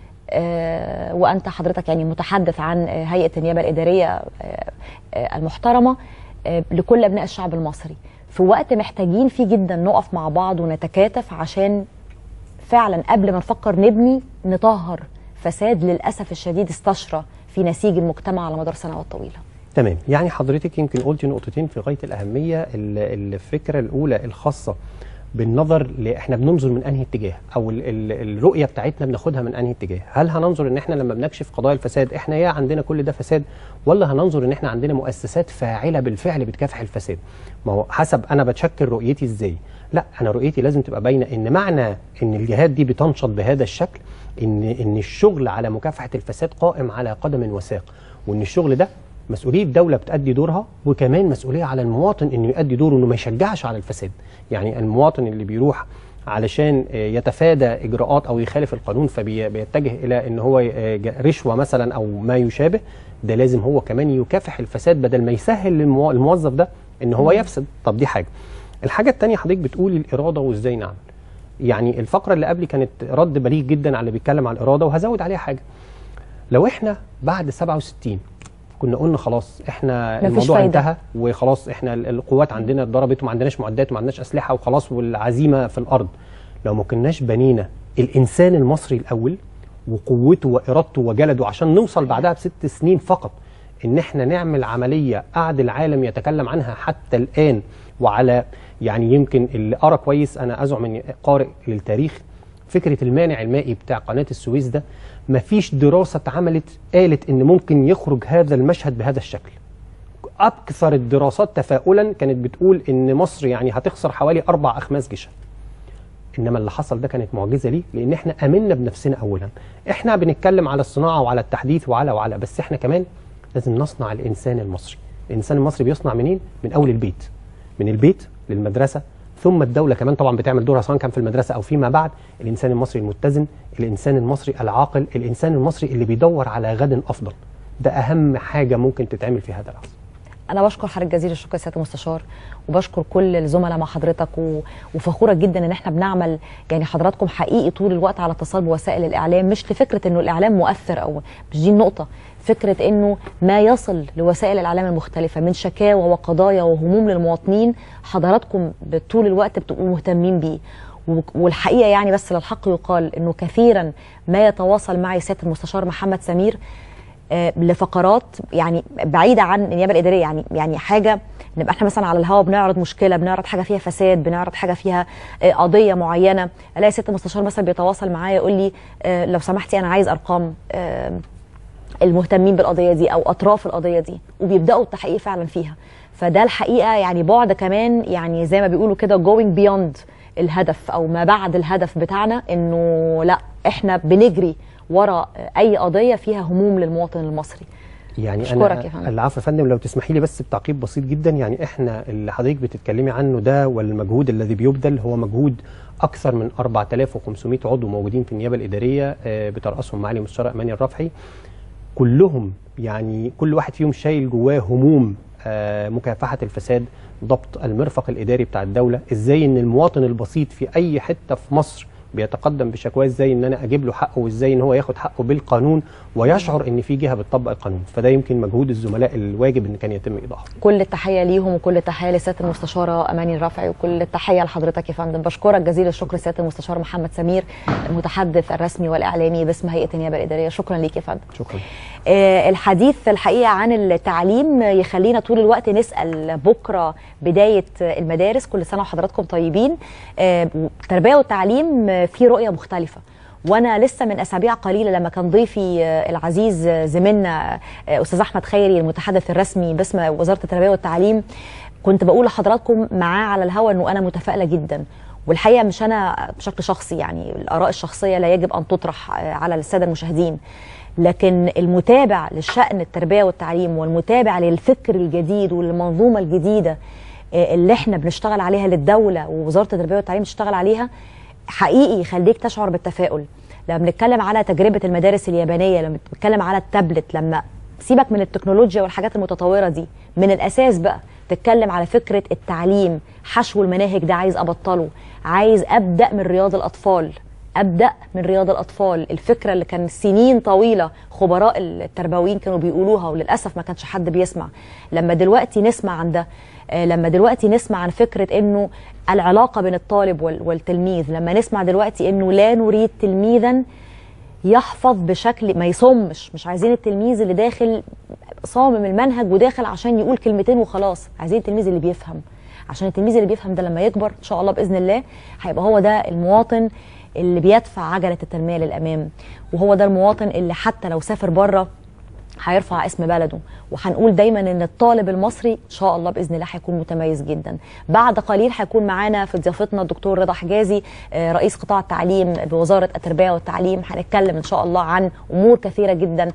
آه وانت حضرتك يعني متحدث عن هيئه النيابه الاداريه آه آه المحترمه آه لكل ابناء الشعب المصري في وقت محتاجين فيه جدا نقف مع بعض ونتكاتف عشان فعلا قبل ما نفكر نبني نطهر فساد للاسف الشديد استشرى في نسيج المجتمع على مدار سنوات طويله. تمام، يعني حضرتك يمكن قلتي نقطتين في غايه الاهميه. الفكره الاولى الخاصه بالنظر احنا بننظر من انهي اتجاه، او ال ال الرؤيه بتاعتنا بناخدها من انهي اتجاه. هل هننظر ان احنا لما بنكشف قضايا الفساد احنا يا عندنا كل ده فساد، ولا هننظر ان احنا عندنا مؤسسات فاعله بالفعل بتكافح الفساد؟ ما هو حسب انا بتشكل رؤيتي ازاي. لا، انا رؤيتي لازم تبقى باينه ان معنى ان الجهات دي بتنشط بهذا الشكل ان ان الشغل على مكافحه الفساد قائم على قدم وساق، وان الشغل ده مسؤوليه دوله بتأدي دورها، وكمان مسؤوليه على المواطن انه يؤدي دوره، انه ما يشجعش على الفساد. يعني المواطن اللي بيروح علشان يتفادى اجراءات او يخالف القانون فبيتجه الى ان هو رشوه مثلا او ما يشابه، ده لازم هو كمان يكافح الفساد بدل ما يسهل للموظف ده ان هو يفسد. طب دي حاجه. الحاجه الثانيه حضرتك بتقولي الاراده وازاي نعمل. يعني الفقره اللي قبل كانت رد بليغ جدا على اللي بيتكلم على الاراده، وهزود عليها حاجه. لو احنا بعد سبعة وستين كنا قلنا خلاص احنا الموضوع انتهى وخلاص احنا القوات عندنا اتضربت وما عندناش معدات وما عندناش اسلحه وخلاص والعزيمه في الارض، لو ما كناش بنينا الانسان المصري الاول وقوته وارادته وجلده عشان نوصل بعدها بست سنين فقط ان احنا نعمل عمليه قعد العالم يتكلم عنها حتى الان، وعلى يعني يمكن اللي قرا كويس، انا ازعم اني قارئ للتاريخ، فكره المانع المائي بتاع قناه السويس ده مفيش دراسه اتعملت قالت ان ممكن يخرج هذا المشهد بهذا الشكل. اكثر الدراسات تفاؤلا كانت بتقول ان مصر يعني هتخسر حوالي اربع اخماس جيشها. انما اللي حصل ده كانت معجزه ليه؟ لان احنا امنا بنفسنا اولا. احنا بنتكلم على الصناعه وعلى التحديث وعلى وعلى بس احنا كمان لازم نصنع الانسان المصري. الانسان المصري بيصنع منين؟ من اول البيت. من البيت للمدرسه، ثم الدوله كمان طبعا بتعمل دورها سواء كان في المدرسه او فيما بعد. الانسان المصري المتزن، الانسان المصري العاقل، الانسان المصري اللي بيدور على غد افضل. ده اهم حاجه ممكن تتعمل في هذا العصر. أنا بشكر حضرتك جزيل الشكر يا سيادة المستشار، وبشكر كل الزملاء مع حضرتك، وفخورة جدا إن إحنا بنعمل يعني حضراتكم حقيقي طول الوقت على اتصال بوسائل الإعلام، مش لفكرة إنه الإعلام مؤثر أو مش دي النقطة، فكرة إنه ما يصل لوسائل الإعلام المختلفة من شكاوى وقضايا وهموم للمواطنين حضراتكم طول الوقت بتبقوا مهتمين بيه. والحقيقة يعني بس للحق يقال إنه كثيرا ما يتواصل معي سيادة المستشار محمد سمير لفقرات يعني بعيده عن النيابه الاداريه، يعني يعني حاجه نبقى احنا مثلا على الهواء بنعرض مشكله، بنعرض حاجه فيها فساد، بنعرض حاجه فيها قضيه معينه، الاقي سياده المستشار مثلا بيتواصل معايا يقول لي لو سمحتي انا عايز ارقام المهتمين بالقضيه دي او اطراف القضيه دي، وبيبداوا التحقيق فعلا فيها. فده الحقيقه يعني بعد كمان يعني زي ما بيقولوا كده going beyond الهدف او ما بعد الهدف بتاعنا، انه لا احنا بنجري وراء اي قضيه فيها هموم للمواطن المصري. يعني انا العفو يا فندم لو تسمحي لي بس بتعقيب بسيط جدا. يعني احنا اللي حضرتك بتتكلمي عنه ده والمجهود الذي بيبذل هو مجهود اكثر من أربعة آلاف وخمسمائة عضو موجودين في النيابه الاداريه بترأسهم معالي المستشار اماني الرفعي. كلهم يعني كل واحد فيهم شايل جواه هموم مكافحه الفساد، ضبط المرفق الاداري بتاع الدوله، ازاي ان المواطن البسيط في اي حته في مصر بيتقدم بشكواه، ازاي ان انا اجيب له حقه، وازاي ان هو ياخد حقه بالقانون ويشعر ان في جهه بتطبق القانون. فده يمكن مجهود الزملاء الواجب ان كان يتم ايضاحه. كل التحيه ليهم وكل التحيه لسياده المستشاره اماني الرفعي، وكل التحيه لحضرتك يا فندم. بشكرك جزيل الشكر سياده المستشار محمد سمير المتحدث الرسمي والاعلامي باسم هيئه النيابه الاداريه. شكرا ليك يا فندم. شكرا. آه الحديث الحقيقه عن التعليم يخلينا طول الوقت نسال بكره بدايه المدارس، كل سنه وحضراتكم طيبين. آه التربيه والتعليم في رؤيه مختلفه، وانا لسه من اسابيع قليله لما كان ضيفي العزيز زميلنا استاذ احمد خيري المتحدث الرسمي باسم وزاره التربيه والتعليم كنت بقول لحضراتكم معاه على الهواء انه انا متفائله جدا. والحقيقه مش انا بشكل شخصي، يعني الاراء الشخصيه لا يجب ان تطرح على الساده المشاهدين، لكن المتابع للشأن التربيه والتعليم والمتابع للفكر الجديد والمنظومه الجديده اللي احنا بنشتغل عليها للدوله ووزاره التربيه والتعليم بتشتغل عليها حقيقي يخليك تشعر بالتفاؤل. لما بنتكلم على تجربه المدارس اليابانيه، لما بنتكلم على التابلت، لما سيبك من التكنولوجيا والحاجات المتطوره دي، من الاساس بقى تتكلم على فكره التعليم، حشو المناهج ده عايز ابطله، عايز ابدا من رياض الاطفال، ابدا من رياض الاطفال، الفكره اللي كان سنين طويله خبراء التربويين كانوا بيقولوها وللاسف ما كانش حد بيسمع. لما دلوقتي نسمع عن ده، لما دلوقتي نسمع عن فكره انه العلاقه بين الطالب والتلميذ، لما نسمع دلوقتي انه لا نريد تلميذا يحفظ بشكل ما يصمش، مش عايزين التلميذ اللي داخل صامم المنهج وداخل عشان يقول كلمتين وخلاص، عايزين التلميذ اللي بيفهم، عشان التلميذ اللي بيفهم ده لما يكبر ان شاء الله باذن الله هيبقى هو ده المواطن اللي بيدفع عجله التنميه للامام، وهو ده المواطن اللي حتى لو سافر بره هيرفع اسم بلده. وهنقول دايما ان الطالب المصري ان شاء الله باذن الله هيكون متميز جدا. بعد قليل هيكون معانا في ضيافتنا الدكتور رضا حجازي رئيس قطاع التعليم بوزاره التربيه والتعليم، هنتكلم ان شاء الله عن امور كثيره جدا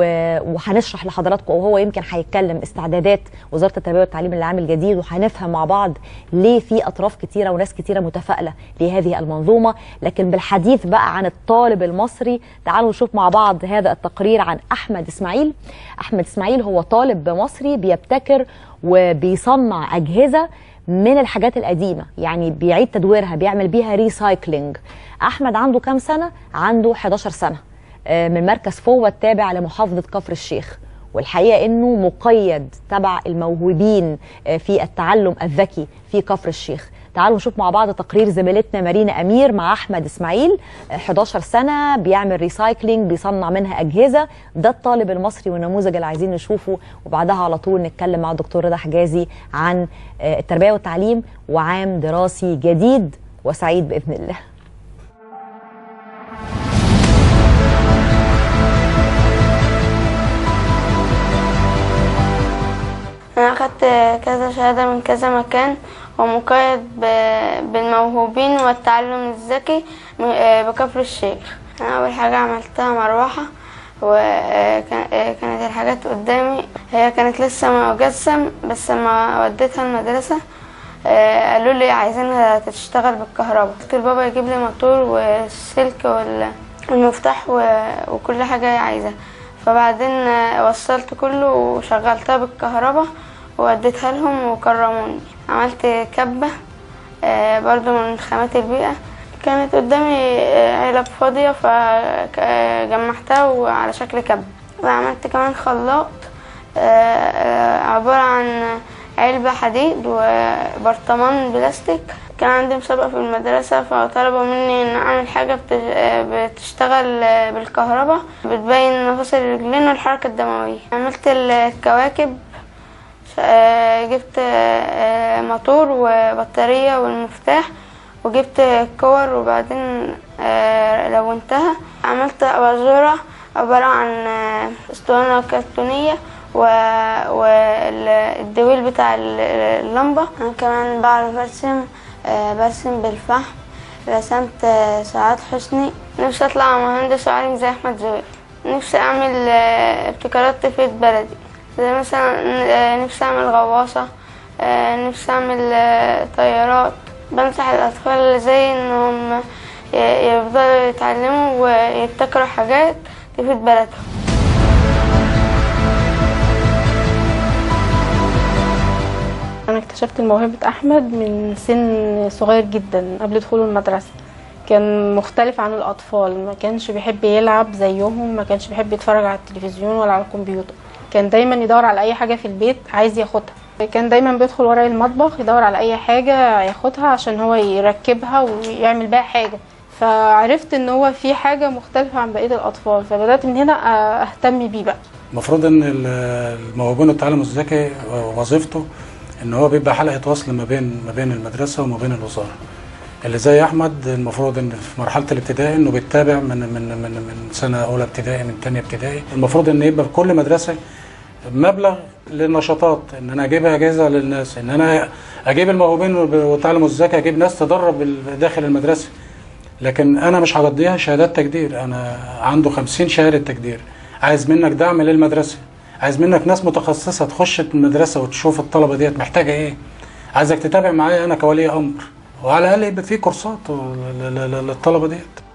وهنشرح لحضراتكم، وهو يمكن هيتكلم استعدادات وزاره التربيه والتعليم للعام الجديد، وهنفهم مع بعض ليه في اطراف كثيره وناس كثيره متفائله لهذه المنظومه. لكن بالحديث بقى عن الطالب المصري، تعالوا نشوف مع بعض هذا التقرير عن احمد اسماعيل. احمد اسماعيل هو طالب مصري بيبتكر وبيصنع اجهزه من الحاجات القديمه، يعني بيعيد تدويرها، بيعمل بيها ريسايكلينج. احمد عنده كام سنه؟ عنده حداشر سنه، من مركز فوة التابع لمحافظه كفر الشيخ، والحقيقه انه مقيد تبع الموهوبين في التعلم الذكي في كفر الشيخ. تعالوا نشوف مع بعض تقرير زميلتنا مارينا امير مع احمد اسماعيل، حداشر سنه، بيعمل ريسايكلينج، بيصنع منها اجهزه. ده الطالب المصري والنموذج اللي عايزين نشوفه، وبعدها على طول نتكلم مع الدكتور رضا حجازي عن التربيه والتعليم وعام دراسي جديد وسعيد باذن الله. عملت كذا شهادة من كذا مكان، ومقيد بالموهوبين والتعلم الذكي بكفر الشيخ. أنا أول حاجة عملتها مروحة، وكانت الحاجات قدامي هي كانت لسه مجسم، بس لما وديتها المدرسة قالوا لي عايزينها تشتغل بالكهرباء. بابا يجيب لي موتور والسلك والمفتاح وكل حاجة عايزة، فبعدين وصلت كله وشغلتها بالكهرباء ووديتها لهم وكرموني. عملت كبة برضو من خامات البيئة، كانت قدامي علب فاضية فجمعتها وعلى شكل كبة. وعملت كمان خلاط عبارة عن علبة حديد وبرطمان بلاستيك. كان عندي مسابقة في المدرسة فطلبوا مني ان اعمل حاجة بتشتغل بالكهرباء بتبين مفاصل الرجلين والحركة الدموية. عملت الكواكب، جبت موتور وبطارية والمفتاح، وجبت كور وبعدين لونتها. عملت أباجورة عبارة عن اسطوانة كرتونية والدويل بتاع اللمبة. أنا كمان بعرف أرسم، برسم بالفحم. رسمت سعاد حسني. نفسي أطلع مهندس وعالم زي أحمد زويل. نفسي أعمل ابتكارات تفيد بلدي، زي مثلا نفسي أعمل غواصة، نفسي أعمل طيارات. بنصح الأطفال اللي زي إنهم يفضلوا يتعلموا ويبتكروا حاجات تفيد بلدهم. أنا اكتشفت موهبة أحمد من سن صغير جدا قبل دخوله المدرسة. كان مختلف عن الأطفال، ما كانش بيحب يلعب زيهم، ما كانش بيحب يتفرج على التلفزيون ولا على الكمبيوتر. كان دايما يدور على أي حاجة في البيت عايز ياخدها. كان دايما بيدخل وراء المطبخ يدور على أي حاجة ياخدها عشان هو يركبها ويعمل بيها حاجة. فعرفت ان هو في حاجة مختلفة عن بقية الأطفال، فبدأت من هنا أهتم بيه بقى. المفروض ان الموهوبين والتعلم الذكي وظيفته ان هو بيبقى حلقة وصل ما بين ما بين المدرسة وما بين الوزارة. اللي زي احمد المفروض ان في مرحلة الابتدائي انه بيتابع من من من من سنة اولى ابتدائي، من ثانية ابتدائي. المفروض ان يبقى في كل مدرسة مبلغ للنشاطات، ان انا اجيب اجهزة للناس، ان انا اجيب الموهوبين والتعلم الذكي، اجيب ناس تدرب داخل المدرسة. لكن انا مش هقضيها شهادات تقدير. انا عنده خمسين شهادة تقدير. عايز منك دعم للمدرسة، عايز منك ناس متخصصة تخش المدرسة وتشوف الطلبة ديت محتاجة ايه. عايزك تتابع معايا انا كولي امر، وعلى الاقل يبقى في كورسات للطلبة ديت.